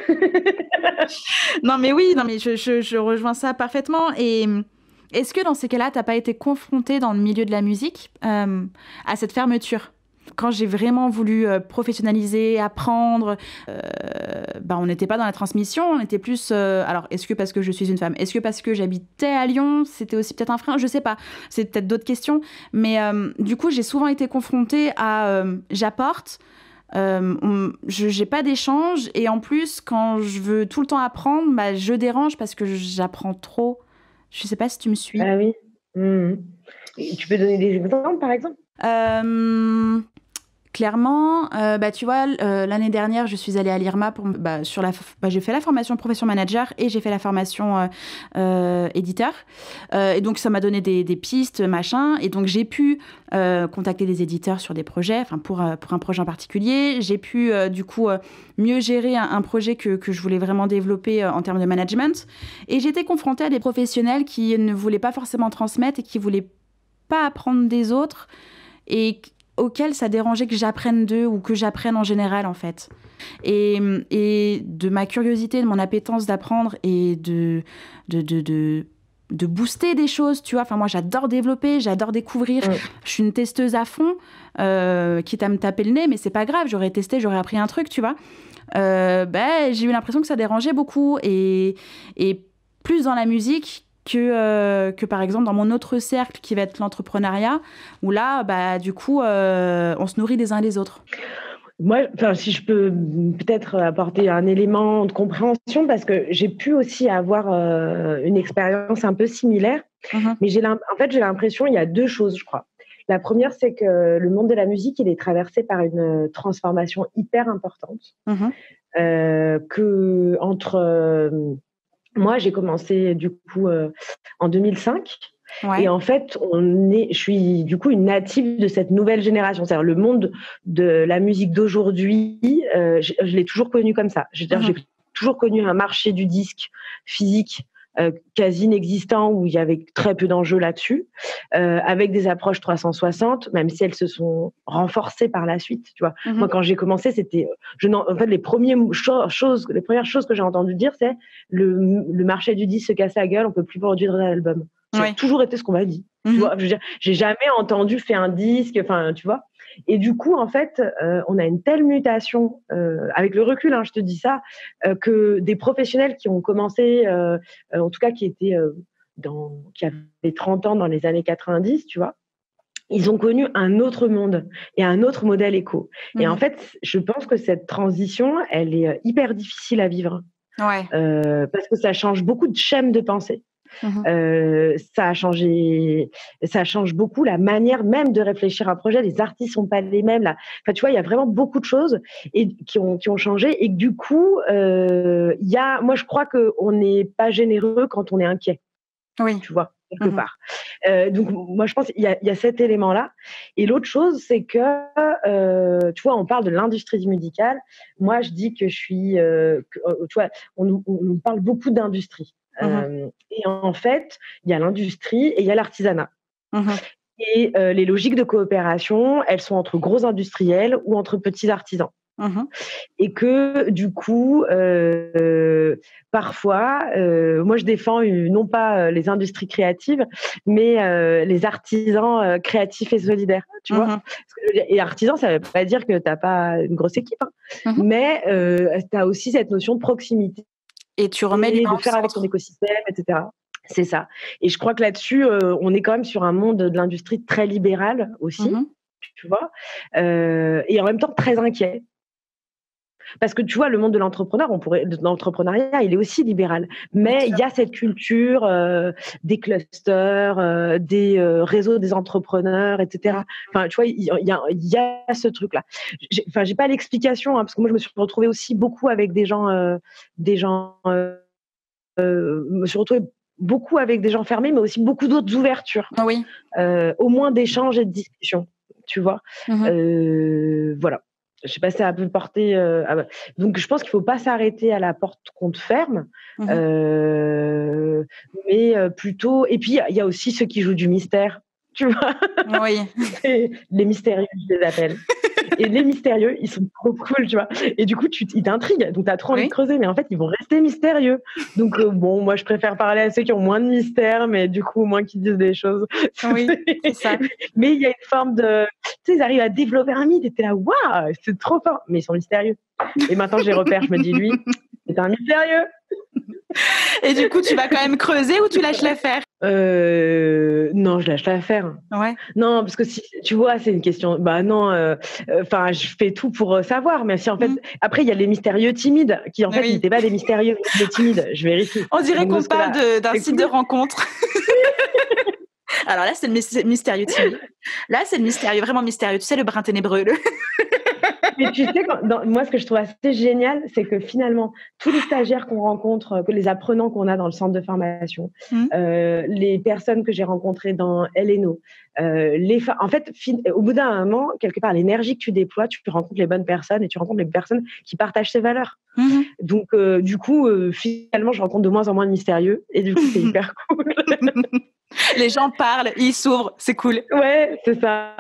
Non, mais oui, non, mais je, je, je rejoins ça parfaitement. Et est-ce que dans ces cas-là, tu n'as pas été confrontée dans le milieu de la musique euh, à cette fermeture ? Quand j'ai vraiment voulu euh, professionnaliser, apprendre, euh, bah, on n'était pas dans la transmission, on était plus... Euh, alors, est-ce que parce que je suis une femme ? Est-ce que parce que j'habitais à Lyon ? C'était aussi peut-être un frein ? Je ne sais pas. C'est peut-être d'autres questions. Mais euh, du coup, j'ai souvent été confrontée à... Euh, j'apporte, euh, on, je n'ai pas d'échange. Et en plus, quand je veux tout le temps apprendre, bah, je dérange parce que j'apprends trop. Je ne sais pas si tu me suis. Ah oui. Mmh. Et tu peux donner des exemples, par exemple ? Euh... Clairement, euh, bah, tu vois, euh, l'année dernière, je suis allée à l'I R M A pour, bah, sur la, bah, j'ai fait la formation profession manager et j'ai fait la formation euh, euh, éditeur. Euh, et donc, ça m'a donné des, des pistes, machin. Et donc, j'ai pu euh, contacter des éditeurs sur des projets, enfin, pour, euh, pour un projet en particulier. J'ai pu, euh, du coup, euh, mieux gérer un, un projet que, que je voulais vraiment développer euh, en termes de management. Et j'étais confrontée à des professionnels qui ne voulaient pas forcément transmettre et qui ne voulaient pas apprendre des autres. Et auquel ça dérangeait que j'apprenne d'eux ou que j'apprenne en général, en fait. Et, et de ma curiosité, de mon appétence d'apprendre et de, de, de, de, de booster des choses, tu vois. Enfin, moi, j'adore développer, j'adore découvrir. Mmh. Je suis une testeuse à fond, euh, quitte à me taper le nez, mais c'est pas grave, j'aurais testé, j'aurais appris un truc, tu vois. Euh, ben, j'ai eu l'impression que ça dérangeait beaucoup. Et, et plus dans la musique... Que, euh, que par exemple dans mon autre cercle qui va être l'entrepreneuriat, où là, bah, du coup, euh, on se nourrit des uns des autres. Moi, si je peux peut-être apporter un élément de compréhension, parce que j'ai pu aussi avoir euh, une expérience un peu similaire, mm-hmm. mais j'ai en fait, j'ai l'impression qu'il y a deux choses, je crois. La première, c'est que le monde de la musique, il est traversé par une transformation hyper importante, mm-hmm. euh, que entre... Euh, Moi, j'ai commencé du coup euh, en deux mille cinq. Ouais. Et en fait, on est, je suis du coup une native de cette nouvelle génération. C'est-à-dire le monde de la musique d'aujourd'hui, euh, je, je l'ai toujours connu comme ça. Je veux dire, mm-hmm. j'ai toujours connu un marché du disque physique euh, quasi inexistant où il y avait très peu d'enjeux là-dessus, euh, avec des approches trois cent soixante, même si elles se sont renforcées par la suite. Tu vois, mm-hmm. moi quand j'ai commencé, c'était, je en fait les premières choses, les premières choses que j'ai entendu dire, c'est le, le marché du disque se casse la gueule, on peut plus produire d'albums. Ça ouais. a toujours été ce qu'on m'a dit. Mm-hmm. Tu vois, je veux dire, j'ai jamais entendu faire un disque, enfin, tu vois. Et du coup, en fait, euh, on a une telle mutation, euh, avec le recul, hein, je te dis ça, euh, que des professionnels qui ont commencé, euh, euh, en tout cas qui étaient euh, dans, qui avaient trente ans dans les années quatre-vingt-dix, tu vois, ils ont connu un autre monde et un autre modèle éco. Mmh. Et en fait, je pense que cette transition, elle est hyper difficile à vivre. Ouais. Euh, parce que ça change beaucoup de schèmes de pensée. Mmh. Euh, ça a changé, ça change beaucoup la manière même de réfléchir à un projet. Les artistes sont pas les mêmes. Là. Enfin, tu vois, il y a vraiment beaucoup de choses et, qui, ont, qui ont changé. Et que du coup, euh, y a, moi, je crois qu'on n'est pas généreux quand on est inquiet. Oui. Tu vois, quelque mmh. part. Euh, donc, moi, je pense qu'il y a, y a cet élément-là. Et l'autre chose, c'est que, euh, tu vois, on parle de l'industrie musicale. Moi, je dis que je suis, euh, que, tu vois, on nous, on nous parle beaucoup d'industrie. Mmh. Euh, et en fait, il y a l'industrie et il y a l'artisanat. Mmh. Et euh, les logiques de coopération, elles sont entre gros industriels ou entre petits artisans. Mmh. Et que du coup, euh, parfois, euh, moi je défends une, non pas les industries créatives, mais euh, les artisans euh, créatifs et solidaires. Tu mmh. vois. Et artisan, ça ne veut pas dire que tu n'as pas une grosse équipe, hein, mmh. mais euh, tu as aussi cette notion de proximité. Et tu remets les de faire avec ton écosystème, et cetera. C'est ça. Et je crois que là-dessus, euh, on est quand même sur un monde de l'industrie très libéral aussi, mmh. tu vois, euh, et en même temps très inquiet. Parce que tu vois, le monde de l'entrepreneur, on pourrait, de l'entrepreneuriat, il est aussi libéral. Mais il y a cette culture euh, des clusters, euh, des euh, réseaux des entrepreneurs, et cetera. Enfin, tu vois, il y, y, a, y a ce truc-là. J'ai, enfin, j'ai pas l'explication, hein, parce que moi, je me suis retrouvée aussi beaucoup avec des gens, euh, des gens. Euh, euh, me suis retrouvée beaucoup avec des gens fermés, mais aussi beaucoup d'autres ouvertures. Oui. Euh, au moins d'échanges et de discussions, tu vois. Mmh. Euh, voilà. Je sais pas si ça a pu porter. Euh, ah bah. Donc, je pense qu'il faut pas s'arrêter à la porte qu'on te ferme, mmh. euh, mais plutôt. Et puis, il y a aussi ceux qui jouent du mystère, tu vois. Oui. Les mystérieux, je les appelle. Et les mystérieux, ils sont trop cool, tu vois. Et du coup, tu, ils t'intriguent. Donc, tu as trop envie oui. de creuser. Mais en fait, ils vont rester mystérieux. Donc, euh, bon, moi, je préfère parler à ceux qui ont moins de mystère, mais du coup, au moins qu'ils disent des choses. Oui, c'est ça. Mais il y a une forme de... Tu sais, ils arrivent à développer un mythe. Et t'es là, waouh, c'est trop fort. Mais ils sont mystérieux. Et maintenant, je les repère. Je me dis, lui, c'est un mystérieux. Et du coup, tu vas quand même creuser ou tu lâches l'affaire? Euh, non, je lâche l'affaire. Ouais. Non, parce que si tu vois, c'est une question. Bah non, enfin, euh, euh, je fais tout pour euh, savoir. Mais si en fait, mmh. après, il y a les mystérieux timides qui en fait oui. n'étaient pas des mystérieux, mais des timides. Je vérifie. On dirait donc, qu'on parle de, d'un site cool. de rencontre. Alors là, c'est le mystérieux timide. Là, c'est le mystérieux, vraiment mystérieux. Tu sais, le brin ténébreux. Le... Mais tu sais, quand, dans, moi, ce que je trouve assez génial, c'est que finalement, tous les stagiaires qu'on rencontre, que les apprenants qu'on a dans le centre de formation, mmh. euh, les personnes que j'ai rencontrées dans L N O, euh, les fa- en fait, fin- au bout d'un moment, quelque part, l'énergie que tu déploies, tu rencontres les bonnes personnes et tu rencontres les personnes qui partagent ces valeurs. Mmh. Donc, euh, du coup, euh, finalement, je rencontre de moins en moins de mystérieux et du coup, c'est hyper cool. Les gens parlent, ils s'ouvrent, c'est cool. Ouais, c'est ça.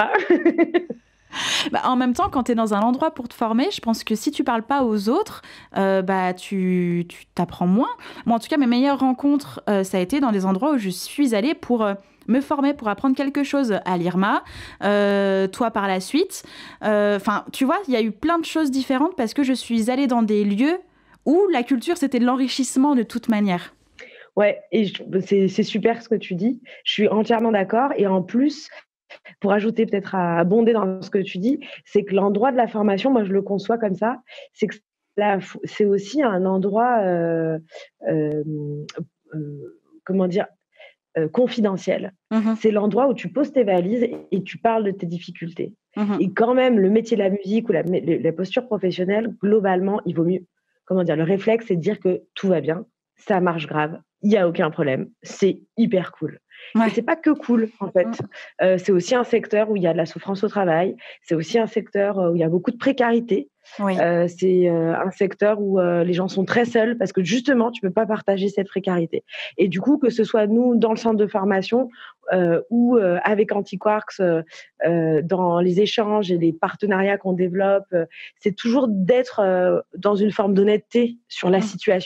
Bah, en même temps, quand tu es dans un endroit pour te former, je pense que si tu parles pas aux autres, euh, bah, tu, tu t'apprends moins. Moi, en tout cas, mes meilleures rencontres, euh, ça a été dans des endroits où je suis allée pour euh, me former, pour apprendre quelque chose à l'I R M A, euh, toi par la suite. Enfin, euh, tu vois, il y a eu plein de choses différentes parce que je suis allée dans des lieux où la culture, c'était de l'enrichissement de toute manière. Ouais, et je, c'est, c'est super ce que tu dis. Je suis entièrement d'accord. Et en plus, pour ajouter peut-être à abonder dans ce que tu dis, c'est que l'endroit de la formation, moi je le conçois comme ça, c'est que là, c'est aussi un endroit, euh, euh, euh, comment dire, euh, confidentiel. Mmh. C'est l'endroit où tu poses tes valises et tu parles de tes difficultés. Mmh. Et quand même, le métier de la musique ou la, la posture professionnelle, globalement, il vaut mieux, comment dire, le réflexe, c'est de dire que tout va bien, ça marche grave, il n'y a aucun problème, c'est hyper cool. Ouais. Et c'est pas que cool, en fait. Mmh. Euh, c'est aussi un secteur où il y a de la souffrance au travail. C'est aussi un secteur où il y a beaucoup de précarité. Oui. Euh, c'est euh, un secteur où euh, les gens sont très seuls parce que justement, tu peux pas partager cette précarité. Et du coup, que ce soit nous dans le centre de formation euh, ou euh, avec Antiquarks, euh, euh, dans les échanges et les partenariats qu'on développe, euh, c'est toujours d'être euh, dans une forme d'honnêteté sur la mmh. situation.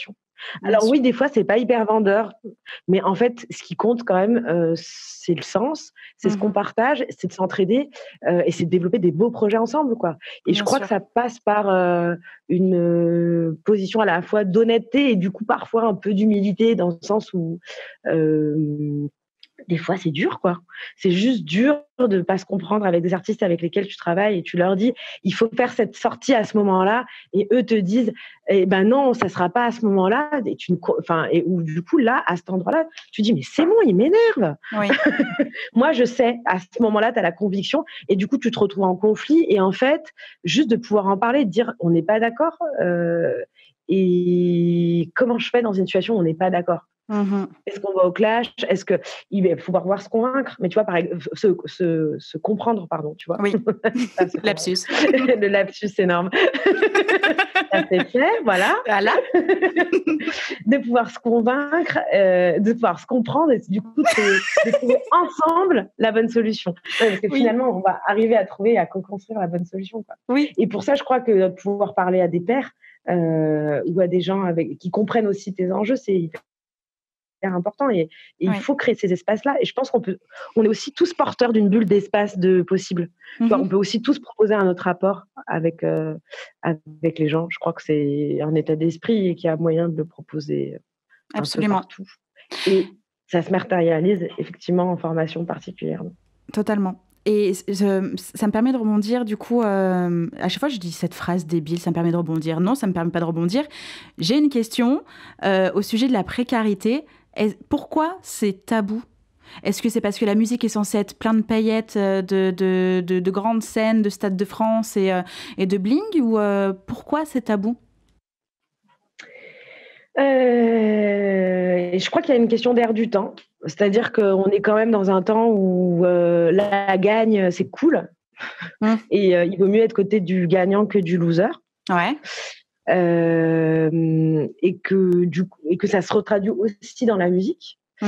Alors oui, des fois, c'est pas hyper vendeur, mais en fait, ce qui compte quand même, euh, c'est le sens, c'est mmh. ce qu'on partage, c'est de s'entraider euh, et c'est de développer des beaux projets ensemble, quoi. Et Bien je crois sûr. que ça passe par euh, une euh, position à la fois d'honnêteté et du coup parfois un peu d'humilité, dans le sens où euh, des fois, c'est dur, quoi. C'est juste dur de ne pas se comprendre avec des artistes avec lesquels tu travailles et tu leur dis, il faut faire cette sortie à ce moment-là, et eux te disent, eh ben non, ça sera pas à ce moment-là. Et tu, enfin, et où du coup là, à cet endroit-là, tu dis, mais c'est bon, il m'énerve. Oui. Moi, je sais, à ce moment-là, tu as la conviction, et du coup, tu te retrouves en conflit. Et en fait, juste de pouvoir en parler, de dire, on n'est pas d'accord. Euh, et comment je fais dans une situation où on n'est pas d'accord? Mmh. Est-ce qu'on va au clash? Est-ce qu'il va pouvoir voir se convaincre? Mais tu vois, par exemple, se, se, se comprendre, pardon, tu vois. Oui, lapsus. Le lapsus énorme. Ça c'est fait, voilà. Voilà. De pouvoir se convaincre, euh, de pouvoir se comprendre et du coup de, de trouver ensemble la bonne solution. Ouais, parce que oui. finalement, on va arriver à trouver, à co-construire la bonne solution, quoi. Oui. Et pour ça, je crois que de pouvoir parler à des pairs euh, ou à des gens avec, qui comprennent aussi tes enjeux, c'est hyper important, et, et ouais. il faut créer ces espaces-là. Et je pense qu'on peut, on est aussi tous porteurs d'une bulle d'espace de possible. Mm-hmm. Enfin, on peut aussi tous proposer un autre rapport avec euh, avec les gens. Je crois que c'est un état d'esprit et qu'il y a moyen de le proposer absolument un peu partout. Et ça se matérialise effectivement en formation particulièrement. Totalement. Et je, ça me permet de rebondir, du coup, euh, à chaque fois je dis cette phrase débile, ça me permet de rebondir. Non, ça ne me permet pas de rebondir. J'ai une question euh, au sujet de la précarité. Est, pourquoi c'est tabou ? Est-ce que c'est parce que la musique est censée être plein de paillettes, de, de, de, de grandes scènes, de Stade de France et, et de bling, ou euh, pourquoi c'est tabou ? Euh, je crois qu'il y a une question d'air du temps. C'est-à-dire qu'on est quand même dans un temps où euh, la gagne, c'est cool. Mmh. Et euh, il vaut mieux être côté du gagnant que du loser. Ouais. Euh, et, que, du coup, et que ça se retraduit aussi dans la musique. Mmh.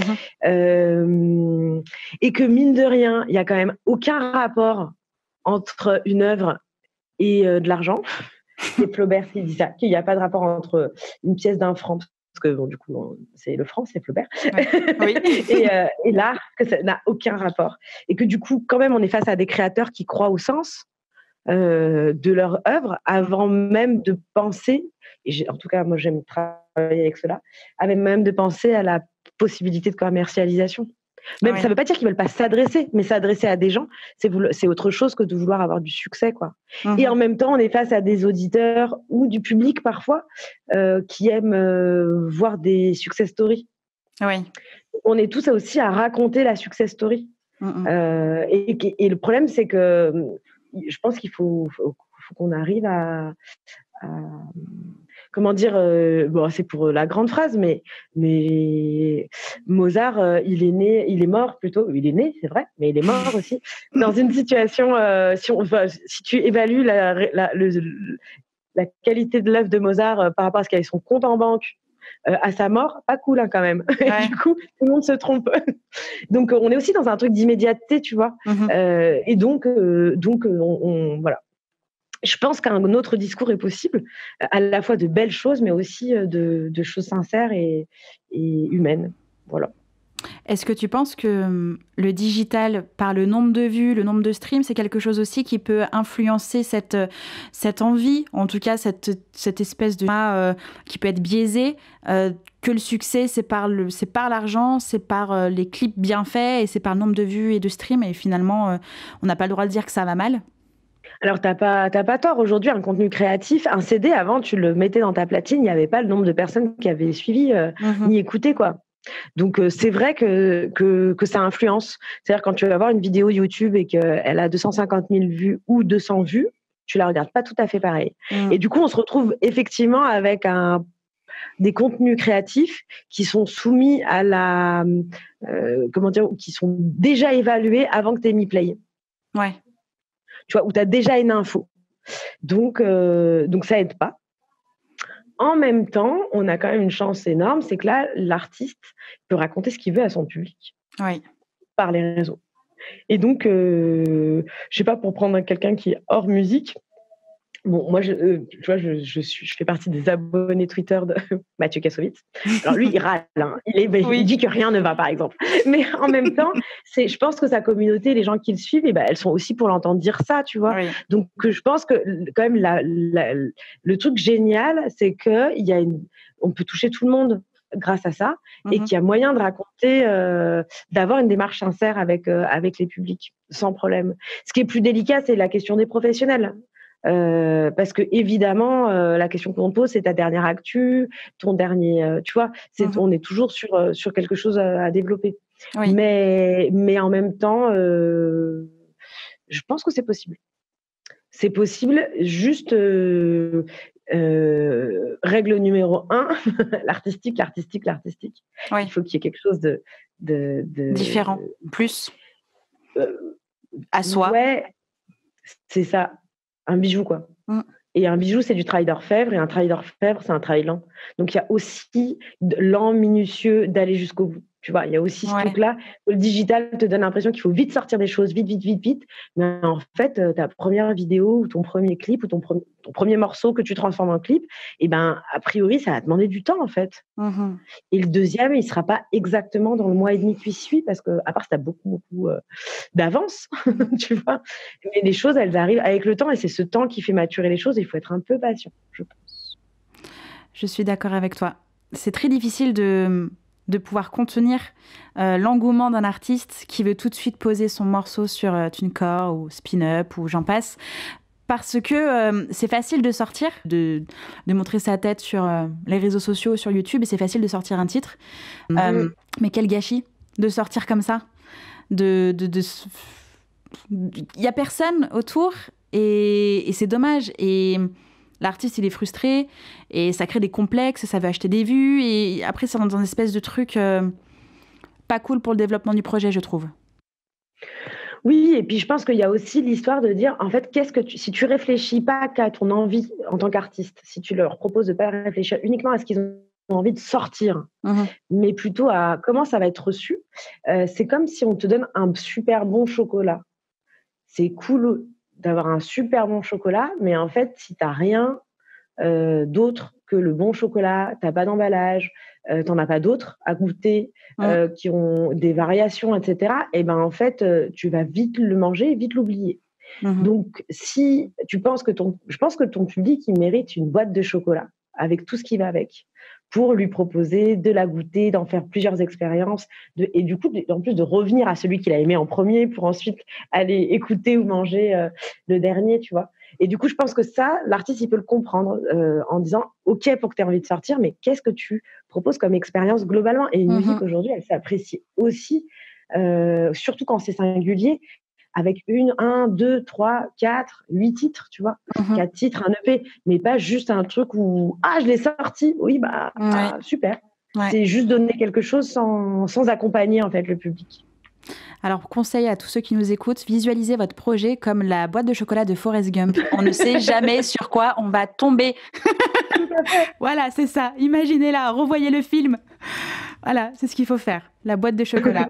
Euh, et que mine de rien, il n'y a quand même aucun rapport entre une œuvre et euh, de l'argent. C'est Flaubert qui dit ça, qu'il n'y a pas de rapport entre une pièce d'un franc, parce que bon, du coup, c'est le franc, c'est Flaubert, ouais. Oui. et, euh, et l'art, que ça n'a aucun rapport. Et que du coup, quand même, on est face à des créateurs qui croient au sens euh, de leur œuvre avant même de penser, et j'ai, en tout cas, moi j'aime travailler avec cela, avant même de penser à la possibilité de commercialisation. Même, ouais. Ça ne veut pas dire qu'ils ne veulent pas s'adresser, mais s'adresser à des gens, c'est, c'est autre chose que de vouloir avoir du succès, quoi. Mmh. Et en même temps, on est face à des auditeurs ou du public parfois euh, qui aiment euh, voir des success stories. Oui. On est tous aussi à raconter la success story. Mmh. Euh, et, et le problème, c'est que je pense qu'il faut, faut, faut qu'on arrive à... à comment dire, euh, bon, c'est pour la grande phrase, mais, mais Mozart, euh, il est né, il est mort plutôt, il est né, c'est vrai, mais il est mort aussi, dans une situation, euh, si, on, enfin, si tu évalues la, la, le, la qualité de l'œuvre de Mozart euh, par rapport à ce qu'il avait son compte en banque, euh, à sa mort, pas cool hein, quand même. Ouais. Et du coup, tout le monde se trompe. Donc, on est aussi dans un truc d'immédiateté, tu vois. Mm-hmm. Euh, et donc, euh, donc on, on, voilà. Je pense qu'un autre discours est possible, à la fois de belles choses, mais aussi de, de choses sincères et, et humaines. Voilà. Est-ce que tu penses que le digital, par le nombre de vues, le nombre de streams, c'est quelque chose aussi qui peut influencer cette, cette envie, en tout cas cette, cette espèce de... Euh, qui peut être biaisée, euh, que le succès, c'est par, le, c'est par l'argent, c'est par euh, les clips bien faits, et c'est par le nombre de vues et de streams, et finalement, euh, on n'a pas le droit de dire que ça va mal ? Alors, tu n'as pas, t'as pas tort. Aujourd'hui, un contenu créatif, un C D, avant, tu le mettais dans ta platine, il n'y avait pas le nombre de personnes qui avaient suivi euh, mmh. ni écouté, quoi. Donc, euh, c'est vrai que, que, que ça influence. C'est-à-dire, quand tu vas voir une vidéo YouTube et qu'elle a deux cent cinquante mille vues ou deux cents vues, tu la regardes pas tout à fait pareil. Mmh. Et du coup, on se retrouve effectivement avec un, des contenus créatifs qui sont soumis à la... Euh, comment dire, qui sont déjà évalués avant que tu aies mis play. Ouais. Tu vois, où tu as déjà une info. Donc, euh, donc ça aide pas. En même temps, on a quand même une chance énorme, c'est que là, l'artiste peut raconter ce qu'il veut à son public. Oui. Par les réseaux. Et donc, euh, je sais pas, pour prendre quelqu'un qui est hors musique, Bon, moi, je, euh, tu vois, je, je, suis, je fais partie des abonnés Twitter de Mathieu Kassovitz. Alors lui, il râle, hein. il, est, oui. il dit que rien ne va, par exemple. Mais en même temps, c'est, je pense que sa communauté, les gens qui le suivent, eh ben, elles sont aussi pour l'entendre dire ça, tu vois. Oui. Donc, je pense que quand même, la, la, le truc génial, c'est que il y a une, on peut toucher tout le monde grâce à ça, mmh. et qu'il y a moyen de raconter, euh, d'avoir une démarche sincère avec euh, avec les publics, sans problème. Ce qui est plus délicat, c'est la question des professionnels. Euh, parce que évidemment, euh, la question qu'on te pose, c'est ta dernière actu, ton dernier, euh, tu vois, c'est, mmh. on est toujours sur euh, sur quelque chose à, à développer. Oui. Mais mais en même temps, euh, je pense que c'est possible. C'est possible. Juste euh, euh, règle numéro un, l'artistique, l'artistique, l'artistique. Oui. Il faut qu'il y ait quelque chose de, de, de différent, plus euh, à soi. Ouais, c'est ça. Un bijou, quoi. Mm. Et un bijou, c'est du travail d'orfèvre, et un travail d'orfèvre, c'est un travail lent. Donc, il y a aussi lent, minutieux, d'aller jusqu'au bout. Tu vois, il y a aussi ouais. ce truc-là. Le digital te donne l'impression qu'il faut vite sortir des choses, vite, vite, vite, vite. Mais en fait, ta première vidéo ou ton premier clip ou ton, pre- ton premier morceau que tu transformes en clip, eh ben, a priori, ça va demander du temps, en fait. Mm-hmm. Et le deuxième, il ne sera pas exactement dans le mois et demi qui suit, parce que, à part si tu as beaucoup, beaucoup euh, d'avance, tu vois. Mais les choses, elles arrivent avec le temps, et c'est ce temps qui fait maturer les choses. Et il faut être un peu patient, je pense. Je suis d'accord avec toi. C'est très difficile de... de pouvoir contenir euh, l'engouement d'un artiste qui veut tout de suite poser son morceau sur euh, TuneCore ou Spin-Up ou j'en passe, parce que euh, c'est facile de sortir, de, de montrer sa tête sur euh, les réseaux sociaux, sur YouTube, et c'est facile de sortir un titre. Mmh. Euh, mais quel gâchis de sortir comme ça. De, de, de... Il n'y a personne autour, et, et c'est dommage. Et... l'artiste, il est frustré et ça crée des complexes, ça veut acheter des vues et après, c'est dans une espèce de truc euh, pas cool pour le développement du projet, je trouve. Oui, et puis je pense qu'il y a aussi l'histoire de dire, en fait, qu'est-ce que tu, si tu réfléchis pas qu'à ton envie en tant qu'artiste, si tu leur proposes de pas réfléchir uniquement à ce qu'ils ont envie de sortir, mmh. mais plutôt à comment ça va être reçu, euh, c'est comme si on te donne un super bon chocolat. C'est cool d'avoir un super bon chocolat, mais en fait, si tu n'as rien euh, d'autre que le bon chocolat, tu n'as pas d'emballage, euh, tu n'en as pas d'autres à goûter, euh, mmh. qui ont des variations, et cetera, et ben en fait, euh, tu vas vite le manger et vite l'oublier. Mmh. Donc, si tu penses que ton... Je pense que ton public, il mérite une boîte de chocolat avec tout ce qui va avec, pour lui proposer de la goûter, d'en faire plusieurs expériences, de, et du coup, de, en plus de revenir à celui qu'il a aimé en premier, pour ensuite aller écouter ou manger euh, le dernier, tu vois. Et du coup, je pense que ça, l'artiste, il peut le comprendre euh, en disant, OK, pour que tu aies envie de sortir, mais qu'est-ce que tu proposes comme expérience globalement ? Et une mm-hmm. musique, aujourd'hui, elle s'apprécie aussi, euh, surtout quand c'est singulier, avec une, un, deux, trois, quatre, huit titres, tu vois, mm-hmm. quatre titres, un E P, mais pas juste un truc où, ah, je l'ai sorti, oui, bah, ouais. ah, super. Ouais. C'est juste donner quelque chose sans, sans accompagner, en fait, le public. Alors, conseil à tous ceux qui nous écoutent, visualisez votre projet comme la boîte de chocolat de Forrest Gump. On ne sait jamais sur quoi on va tomber. Voilà, c'est ça. Imaginez-la, revoyez le film. Voilà, c'est ce qu'il faut faire. La boîte de chocolat.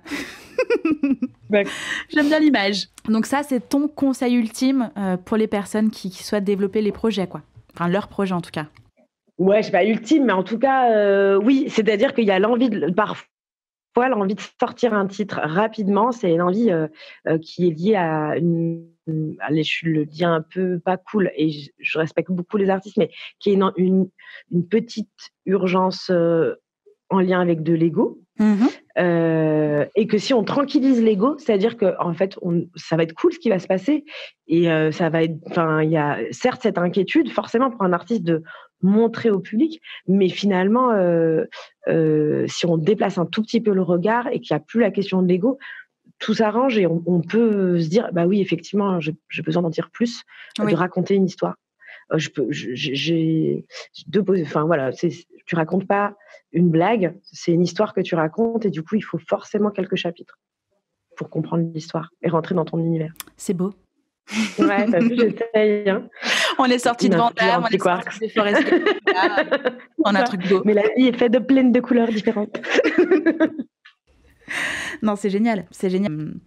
J'aime bien l'image. Donc ça, c'est ton conseil ultime euh, pour les personnes qui, qui souhaitent développer les projets, quoi. Enfin, leur projet, en tout cas. Ouais, je sais pas ultime, mais en tout cas, euh, oui. C'est-à-dire qu'il y a l'envie de... Parfois, l'envie de sortir un titre rapidement, c'est une envie euh, euh, qui est liée à une... Allez, je le dis un peu pas cool, et je, je respecte beaucoup les artistes, mais qui est une, une, une petite urgence euh, en lien avec de l'ego. Mmh. Euh, et que si on tranquillise l'ego, c'est-à-dire que en fait, on, ça va être cool ce qui va se passer, et euh, ça va être, enfin, il y a certes cette inquiétude forcément pour un artiste de montrer au public, mais finalement, euh, euh, si on déplace un tout petit peu le regard et qu'il n'y a plus la question de l'ego, tout s'arrange et on, on peut se dire, bah oui, effectivement, j'ai, j'ai besoin d'en dire plus, oui. de raconter une histoire. Euh, je peux, j'ai, j'ai deux, enfin voilà, c'est, tu racontes pas une blague, c'est une histoire que tu racontes, et du coup, il faut forcément quelques chapitres pour comprendre l'histoire et rentrer dans ton univers. C'est beau. Ouais, t'as vu, j'essaye. Hein. On est sorti de Vandame, on est sorti de Forrest Gump. On a un truc beau. Mais la vie est faite de plein de couleurs différentes. Non, c'est génial, c'est génial.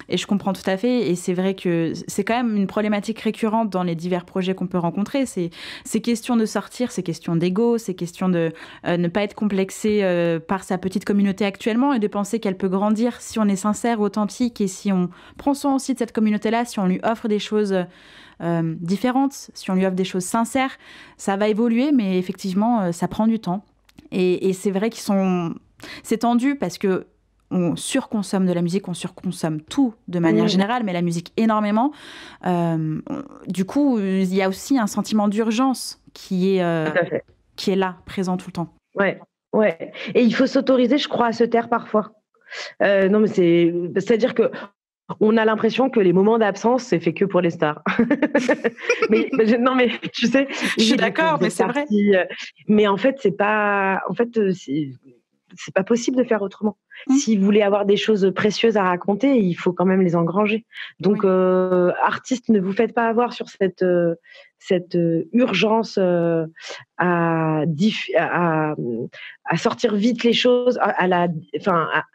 Et je comprends tout à fait. Et c'est vrai que c'est quand même une problématique récurrente dans les divers projets qu'on peut rencontrer. C'est, c'est question de sortir, c'est question d'ego, c'est question de euh, ne pas être complexé euh, par sa petite communauté actuellement et de penser qu'elle peut grandir si on est sincère, authentique et si on prend soin aussi de cette communauté-là, si on lui offre des choses euh, différentes, si on lui offre des choses sincères. Ça va évoluer, mais effectivement, euh, ça prend du temps. Et, et c'est vrai qu'ils sont... C'est tendu parce que on surconsomme de la musique, on surconsomme tout de manière mmh. générale, mais la musique énormément. Euh, du coup, il y a aussi un sentiment d'urgence qui est, euh, qui est là, présent tout le temps. Ouais, ouais. Et il faut s'autoriser, je crois, à se taire parfois. Euh, non, mais c'est, c'est-à-dire que on a l'impression que les moments d'absence, c'est fait que pour les stars. mais, mais non, mais tu sais, je suis d'accord, mais c'est partie, vrai. Mais en fait, c'est pas, en fait, c'est, c'est pas possible de faire autrement. Mmh. Si vous voulez avoir des choses précieuses à raconter, il faut quand même les engranger. Donc, oui. euh, artistes, ne vous faites pas avoir sur cette euh, cette euh, urgence euh, à, diff- à à sortir vite les choses, à, à la, enfin, à,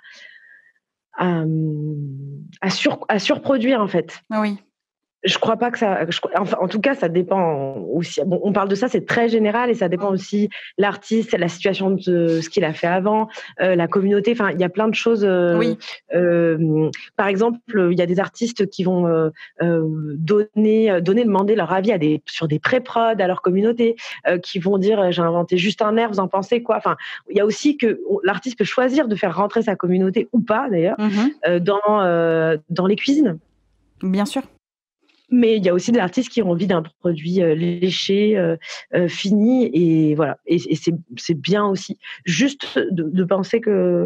à, à, sur, à surproduire en fait. Oui. Je crois pas que ça. Je, enfin, en tout cas, ça dépend aussi. Bon, on parle de ça, c'est très général et ça dépend aussi l'artiste, la situation de ce qu'il a fait avant, euh, la communauté. Enfin, il y a plein de choses. Euh, oui. Euh, par exemple, il y a des artistes qui vont euh, euh, donner, donner, demander leur avis à des sur des pré-prod à leur communauté, euh, qui vont dire j'ai inventé juste un air, vous en pensez quoi? Enfin, il y a aussi que l'artiste peut choisir de faire rentrer sa communauté ou pas d'ailleurs mm-hmm. euh, dans euh, dans les cuisines. Bien sûr. Mais il y a aussi des artistes qui ont envie d'un produit euh, léché, euh, euh, fini, et voilà. Et, et c'est, c'est bien aussi. Juste de, de penser que,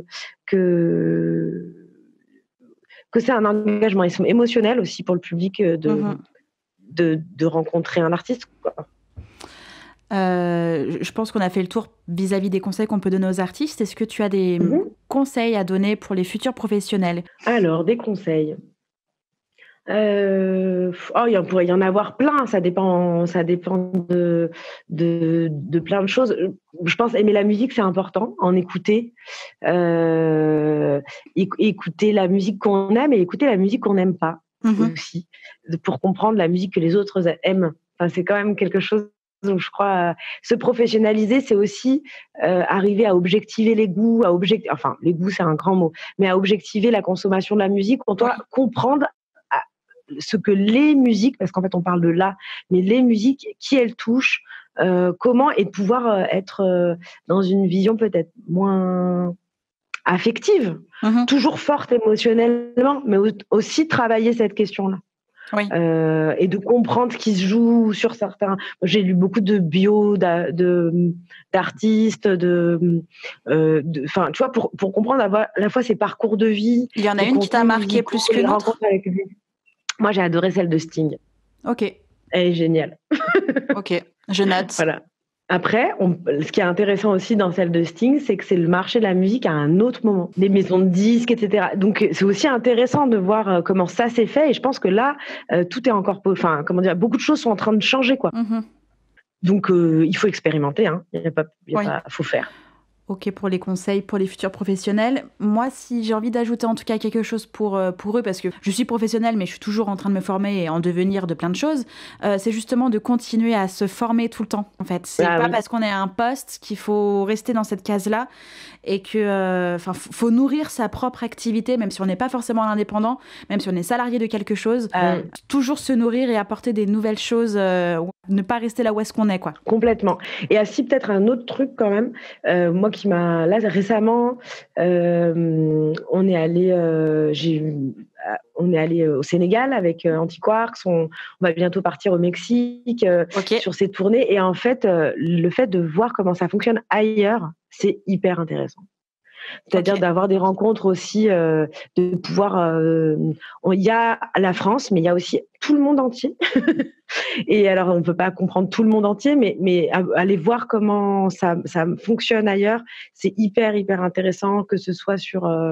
que, que c'est un engagement émotionnel aussi pour le public de, mm-hmm. de, de rencontrer un artiste, quoi. Euh, je pense qu'on a fait le tour vis-à-vis des conseils qu'on peut donner aux artistes. Est-ce que tu as des mm-hmm. conseils à donner pour les futurs professionnels? Alors, des conseils. Euh, oh, il pourrait y en avoir plein, ça dépend, ça dépend de, de, de plein de choses. Je pense aimer la musique, c'est important, en écouter, euh, écouter la musique qu'on aime et écouter la musique qu'on n'aime pas mm-hmm. aussi, pour comprendre la musique que les autres aiment. Enfin, c'est quand même quelque chose. Donc, je crois, euh, se professionnaliser, c'est aussi euh, arriver à objectiver les goûts, à object... enfin, les goûts, c'est un grand mot, mais à objectiver la consommation de la musique. On doit comprendre ce que les musiques, parce qu'en fait on parle de là, mais les musiques, qui elles touchent, euh, comment, et de pouvoir euh, être euh, dans une vision peut-être moins affective, mm-hmm. toujours forte émotionnellement, mais aussi travailler cette question-là. Oui. Euh, et de comprendre ce qui se joue sur certains. J'ai lu beaucoup de bio d'a, de, d'artistes, de, euh, de, enfin, tu vois, pour, pour comprendre à la fois ses parcours de vie. Il y en a une qui t'a marqué plus que l'autre. Moi, j'ai adoré celle de Sting. Ok. Elle est géniale. Ok, je note. Voilà. Après, on, ce qui est intéressant aussi dans celle de Sting, c'est que c'est le marché de la musique à un autre moment. Les maisons de disques, et cetera. Donc, c'est aussi intéressant de voir euh, comment ça s'est fait. Et je pense que là, euh, tout est encore... Enfin, comment dire, beaucoup de choses sont en train de changer, quoi. Mm-hmm. Donc, euh, il faut expérimenter. Hein. Il y a pas, il y a oui. pas, faut faire. Ok pour les conseils pour les futurs professionnels. Moi, si j'ai envie d'ajouter en tout cas quelque chose pour, pour eux, parce que je suis professionnelle, mais je suis toujours en train de me former et en devenir de plein de choses, euh, c'est justement de continuer à se former tout le temps, en fait. C'est ah, pas oui. parce qu'on est à un poste qu'il faut rester dans cette case-là et que, enfin, euh, faut nourrir sa propre activité, même si on n'est pas forcément indépendant, même si on est salarié de quelque chose, euh, toujours se nourrir et apporter des nouvelles choses, euh, ne pas rester là où est-ce qu'on est, quoi. Complètement. Et ainsi, peut-être un autre truc quand même, euh, moi qui m'a là récemment, euh, on est allé, euh, j'ai, on est allé au Sénégal avec euh, Antiquarks. On, on va bientôt partir au Mexique euh, okay. sur ces tournées. Et en fait, euh, le fait de voir comment ça fonctionne ailleurs, c'est hyper intéressant. C'est-à-dire okay. d'avoir des rencontres aussi, euh, de pouvoir. Euh, il y a la France, mais il y a aussi tout le monde entier. Et alors, on ne peut pas comprendre tout le monde entier, mais, mais aller voir comment ça, ça fonctionne ailleurs, c'est hyper, hyper intéressant, que ce soit sur euh,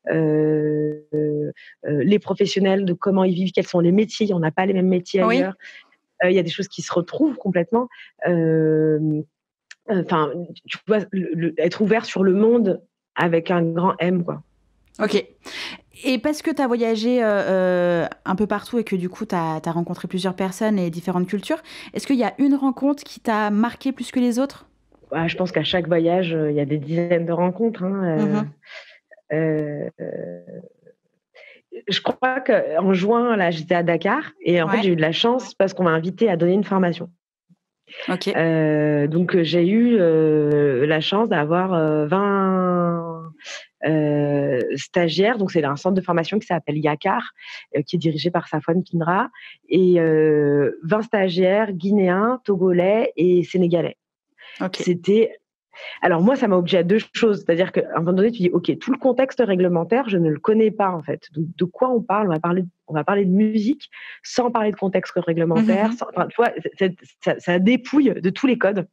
euh, euh, les professionnels, de comment ils vivent, quels sont les métiers. On n'a pas les mêmes métiers ailleurs. Il oui. euh, y a des choses qui se retrouvent complètement. Enfin, euh, tu vois, le, le, être ouvert sur le monde avec un grand M, quoi. Ok. Et parce que tu as voyagé euh, euh, un peu partout et que du coup, tu as rencontré plusieurs personnes et différentes cultures, est-ce qu'il y a une rencontre qui t'a marqué plus que les autres? Bah, je pense qu'à chaque voyage, il euh, y a des dizaines de rencontres. Hein, euh, Mm-hmm. euh, je crois qu'en juin, là, j'étais à Dakar et en Ouais. fait, j'ai eu de la chance parce qu'on m'a invitée à donner une formation. Ok. Euh, donc, j'ai eu euh, la chance d'avoir euh, vingt euh, stagiaires. Donc, c'est un centre de formation qui s'appelle Yakar, euh, qui est dirigé par Safwan Kindra, et euh, vingt stagiaires guinéens, togolais et sénégalais. Okay. C'était Alors moi, ça m'a obligé à deux choses. C'est-à-dire qu'à un moment donné, tu dis, OK, tout le contexte réglementaire, je ne le connais pas en fait. De, de quoi on parle? On va parler, on va parler de musique sans parler de contexte réglementaire. Mmh. Sans, enfin, tu vois, c'est, ça, ça dépouille de tous les codes.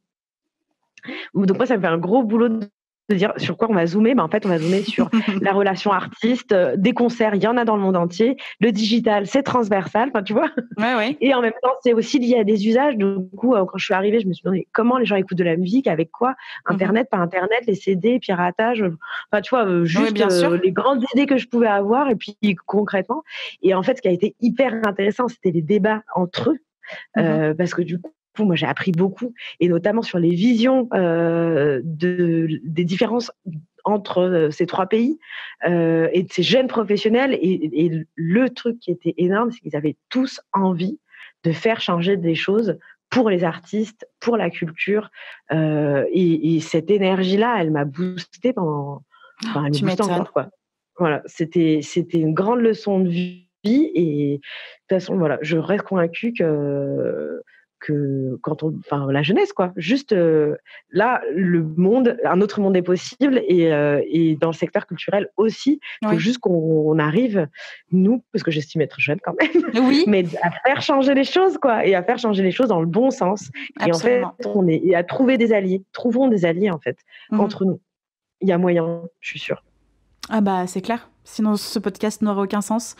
Donc moi, ça me fait un gros boulot de de dire sur quoi on va zoomer. Ben, en fait, on va zoomer sur la relation artiste, euh, des concerts, il y en a dans le monde entier. Le digital, c'est transversal, enfin, tu vois. Ouais, ouais. Et en même temps, c'est aussi lié à des usages. Du coup, euh, quand je suis arrivée, je me suis demandé comment les gens écoutent de la musique, avec quoi? Internet, mmh. pas Internet, les C D, piratage. Enfin, tu vois, euh, juste oui, euh, les grandes idées que je pouvais avoir et puis concrètement. Et en fait, ce qui a été hyper intéressant, c'était les débats entre eux. Mmh. Euh, parce que du coup, moi, j'ai appris beaucoup, et notamment sur les visions euh, de, des différences entre euh, ces trois pays euh, et de ces jeunes professionnels. Et, et le truc qui était énorme, c'est qu'ils avaient tous envie de faire changer des choses pour les artistes, pour la culture. Euh, et, et cette énergie-là, elle m'a boostée pendant... Enfin, elle me booste encore, quoi. Voilà, c'était, c'était une grande leçon de vie. Et de toute façon, voilà, je reste convaincue que... que quand on, enfin la jeunesse quoi, juste euh, là le monde, un autre monde est possible, et, euh, et dans le secteur culturel aussi, il faut oui. juste qu'on on arrive nous, parce que j'estime être jeune quand même, oui. mais à faire changer les choses quoi, et à faire changer les choses dans le bon sens. Absolument. Et en fait on est et à trouver des alliés, trouvons des alliés en fait mmh. entre nous. Il y a moyen, je suis sûre. Ah bah c'est clair, sinon ce podcast n'aurait aucun sens.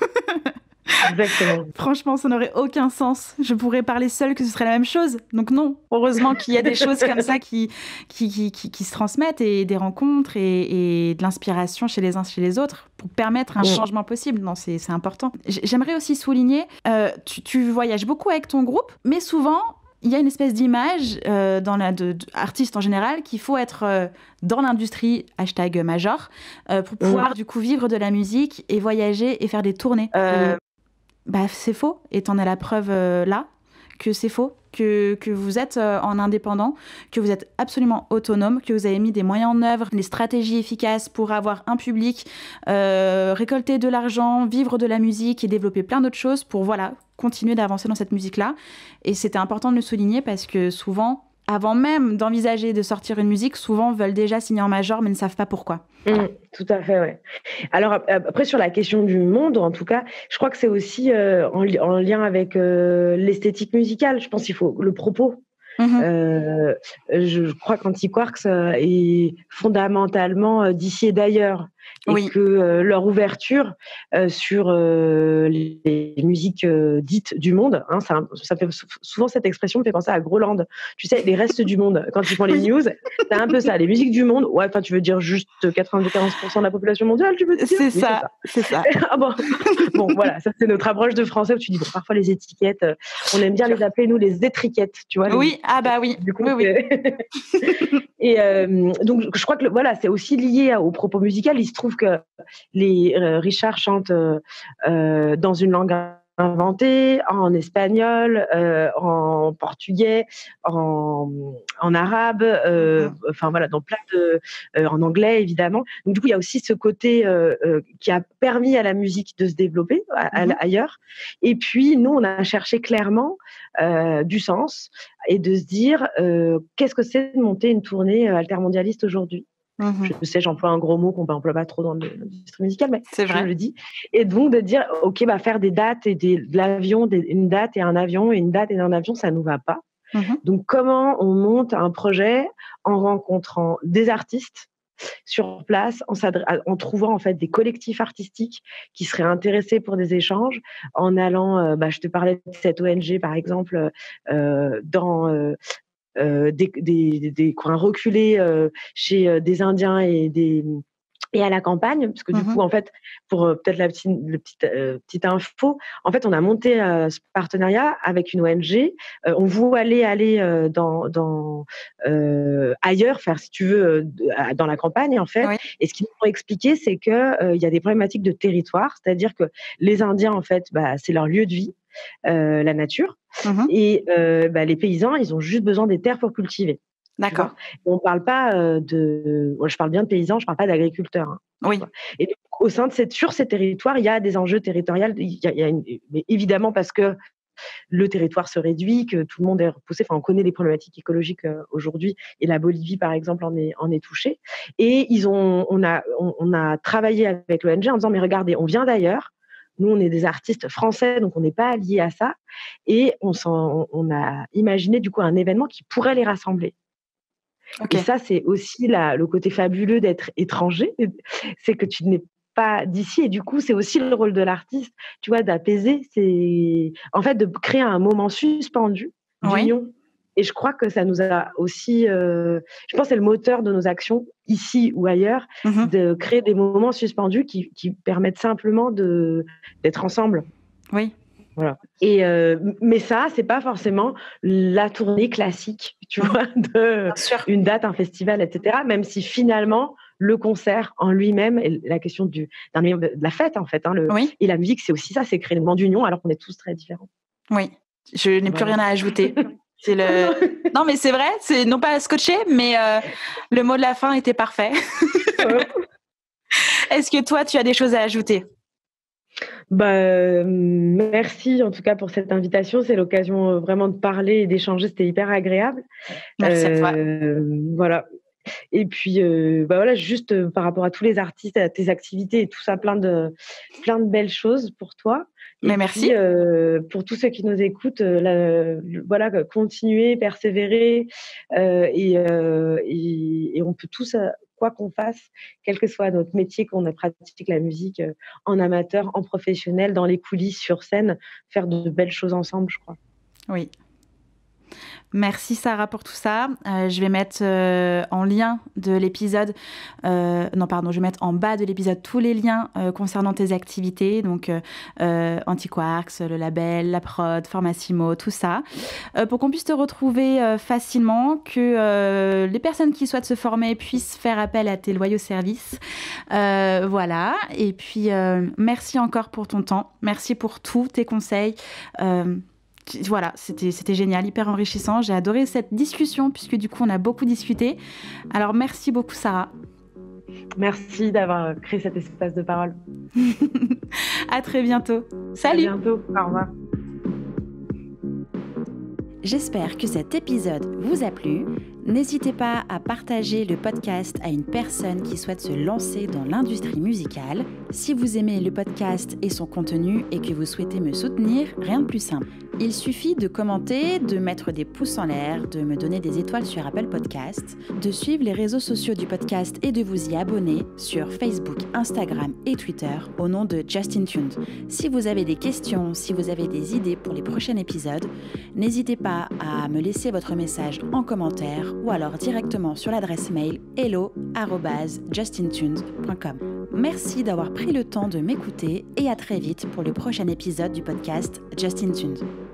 Exactement. Franchement, ça n'aurait aucun sens. Je pourrais parler seule que ce serait la même chose. Donc non, heureusement qu'il y a des choses comme ça qui, qui, qui, qui, qui se transmettent, et des rencontres et, et de l'inspiration chez les uns chez les autres pour permettre un mmh. changement possible. Non, c'est, c'est important. J'aimerais aussi souligner, euh, tu, tu voyages beaucoup avec ton groupe, mais souvent... il y a une espèce d'image euh, dans la, de, de, artiste en général, qu'il faut être euh, dans l'industrie, hashtag major, euh, pour pouvoir mmh. du coup vivre de la musique et voyager et faire des tournées. Euh, mmh. Bah, c'est faux, et t'en as la preuve euh, là, que c'est faux, que, que vous êtes euh, en indépendant, que vous êtes absolument autonome, que vous avez mis des moyens en œuvre, des stratégies efficaces pour avoir un public, euh, récolter de l'argent, vivre de la musique et développer plein d'autres choses pour voilà, continuer d'avancer dans cette musique-là. Et c'était important de le souligner parce que souvent, avant même d'envisager de sortir une musique, souvent veulent déjà signer en major mais ne savent pas pourquoi. Mmh, tout à fait, ouais. Alors après, sur la question du monde, en tout cas, je crois que c'est aussi euh, en, li- en lien avec euh, l'esthétique musicale. Je pense qu'il faut le propos. Mmh. Euh, je crois qu'Antiquarks euh, est fondamentalement euh, d'ici et d'ailleurs, et oui. que euh, leur ouverture euh, sur euh, les, les musiques euh, dites du monde, hein, ça, ça fait souvent cette expression me fait penser à Groland. Tu sais, les restes du monde. Quand ils font les oui. news, c'est un peu ça. Les musiques du monde. Ouais, enfin, tu veux dire juste quatre-vingt-quinze pour cent de la population mondiale, tu veux dire? C'est, oui, ça, c'est ça. C'est ça. Ah bon. Bon, voilà, ça c'est notre approche de français où tu dis bon, parfois les étiquettes, euh, on aime bien les appeler nous les étriquettes, tu vois. Oui, les... ah bah oui. Du coup, oui, oui. Et euh, donc, je crois que voilà, c'est aussi lié au propos musical. Il se trouve que les euh, Richard chante euh, euh, dans une langue inventée, en espagnol, euh, en portugais, en, en arabe, euh, mm-hmm. enfin voilà, dans plein de, euh, en anglais évidemment. Donc du coup, il y a aussi ce côté euh, euh, qui a permis à la musique de se développer à, mm-hmm. à, ailleurs. Et puis nous, on a cherché clairement euh, du sens et de se dire euh, qu'est-ce que c'est de monter une tournée altermondialiste aujourd'hui. Mmh. Je sais, j'emploie un gros mot qu'on n'emploie pas trop dans l'industrie musicale, mais c'est vrai. Je le dis. Et donc de dire, ok, bah faire des dates et des, de l'avion, des, une date et un avion, et une date et un avion, ça nous va pas. Mmh. Donc comment on monte un projet en rencontrant des artistes sur place, en, en trouvant en fait des collectifs artistiques qui seraient intéressés pour des échanges, en allant, euh, bah, je te parlais de cette O N G par exemple, euh, dans euh, Euh, des, des, des coins reculés euh, chez euh, des Indiens et des, et à la campagne, parce que du Mmh. coup, en fait, pour euh, peut-être la petite, le petite, euh, petite info, en fait, on a monté euh, ce partenariat avec une O N G. Euh, on voulait aller euh, dans, dans euh, ailleurs, faire, si tu veux, euh, de- dans la campagne, en fait. Oui. Et ce qu'ils nous ont expliqué, c'est que euh, il y a des problématiques de territoire, c'est-à-dire que les Indiens, en fait, bah, c'est leur lieu de vie, euh, la nature, Mmh. et euh, bah, les paysans, ils ont juste besoin des terres pour cultiver. Tu vois, D'accord. on parle pas euh, de. Moi, je parle bien de paysans, je parle pas d'agriculteurs. Hein, tu Oui. vois. Et donc, au sein de cette, sur ces territoires, il y a des enjeux territoriaux. Il y a, il y a une, mais évidemment parce que le territoire se réduit, que tout le monde est repoussé. Enfin, on connaît les problématiques écologiques euh, aujourd'hui, et la Bolivie, par exemple, en est, en est touchée. Et ils ont, on a, on, on a travaillé avec l'O N G en disant, mais regardez, on vient d'ailleurs. Nous, on est des artistes français, donc on n'est pas liés à ça. Et on, s'en, on a imaginé du coup un événement qui pourrait les rassembler. OK. Et ça, c'est aussi la, le côté fabuleux d'être étranger, c'est que tu n'es pas d'ici. Et du coup, c'est aussi le rôle de l'artiste, tu vois, d'apaiser. C'est en fait de créer un moment suspendu Oui. d'union. Et je crois que ça nous a aussi, euh, je pense, que c'est le moteur de nos actions ici ou ailleurs, Mmh. de créer des moments suspendus qui, qui permettent simplement de d'être ensemble. Oui. Voilà. Et euh, mais ça, c'est pas forcément la tournée classique, tu Mmh. vois, de Bien sûr. une date, un festival, et cetera. Même si finalement le concert en lui-même, et la question du d'un- de la fête en fait, hein, le, Oui. et la musique, c'est aussi ça, c'est créer le moment d'union alors qu'on est tous très différents. Oui. Je n'ai plus Voilà. rien à ajouter. C'est le. Non, mais c'est vrai, c'est non pas scotché, mais euh, le mot de la fin était parfait. Est-ce que toi, tu as des choses à ajouter? Bah, euh, merci en tout cas pour cette invitation. C'est l'occasion euh, vraiment de parler et d'échanger. C'était hyper agréable. Merci à toi. Euh, voilà. Et puis, euh, bah voilà, juste euh, par rapport à tous les artistes, à tes activités et tout ça, plein de, plein de belles choses pour toi. Et Mais puis, merci. euh, pour tous ceux qui nous écoutent, euh, là, le- voilà, continuer, persévérer, euh, et, euh, et, et on peut tous, euh, quoi qu'on fasse, quel que soit notre métier, qu'on pratique la musique euh, en amateur, en professionnel, dans les coulisses, sur scène, faire de belles choses ensemble, je crois. Oui. Merci Sarah pour tout ça. Euh, je vais mettre euh, en lien de l'épisode, euh, non pardon, je vais mettre en bas de l'épisode tous les liens euh, concernant tes activités, donc euh, euh, Antiquarks, le label, la prod, Formassimo, tout ça, euh, pour qu'on puisse te retrouver euh, facilement, que euh, les personnes qui souhaitent se former puissent faire appel à tes loyaux services. Euh, voilà, et puis euh, merci encore pour ton temps, merci pour tous tes conseils. Euh, Voilà, c'était, c'était génial, hyper enrichissant. J'ai adoré cette discussion puisque du coup, on a beaucoup discuté. Alors, merci beaucoup, Sarah. Merci d'avoir créé cet espace de parole. À très bientôt. Salut. À bientôt. Au revoir. J'espère que cet épisode vous a plu. N'hésitez pas à partager le podcast à une personne qui souhaite se lancer dans l'industrie musicale. Si vous aimez le podcast et son contenu et que vous souhaitez me soutenir, rien de plus simple. Il suffit de commenter, de mettre des pouces en l'air, de me donner des étoiles sur Apple Podcasts, de suivre les réseaux sociaux du podcast et de vous y abonner sur Facebook, Instagram et Twitter au nom de Justin Tunes. Si vous avez des questions, si vous avez des idées pour les prochains épisodes, n'hésitez pas à me laisser votre message en commentaire ou alors directement sur l'adresse mail hello arobase justin tunes point com. Merci d'avoir pris le temps de m'écouter et à très vite pour le prochain épisode du podcast Justin Tunes.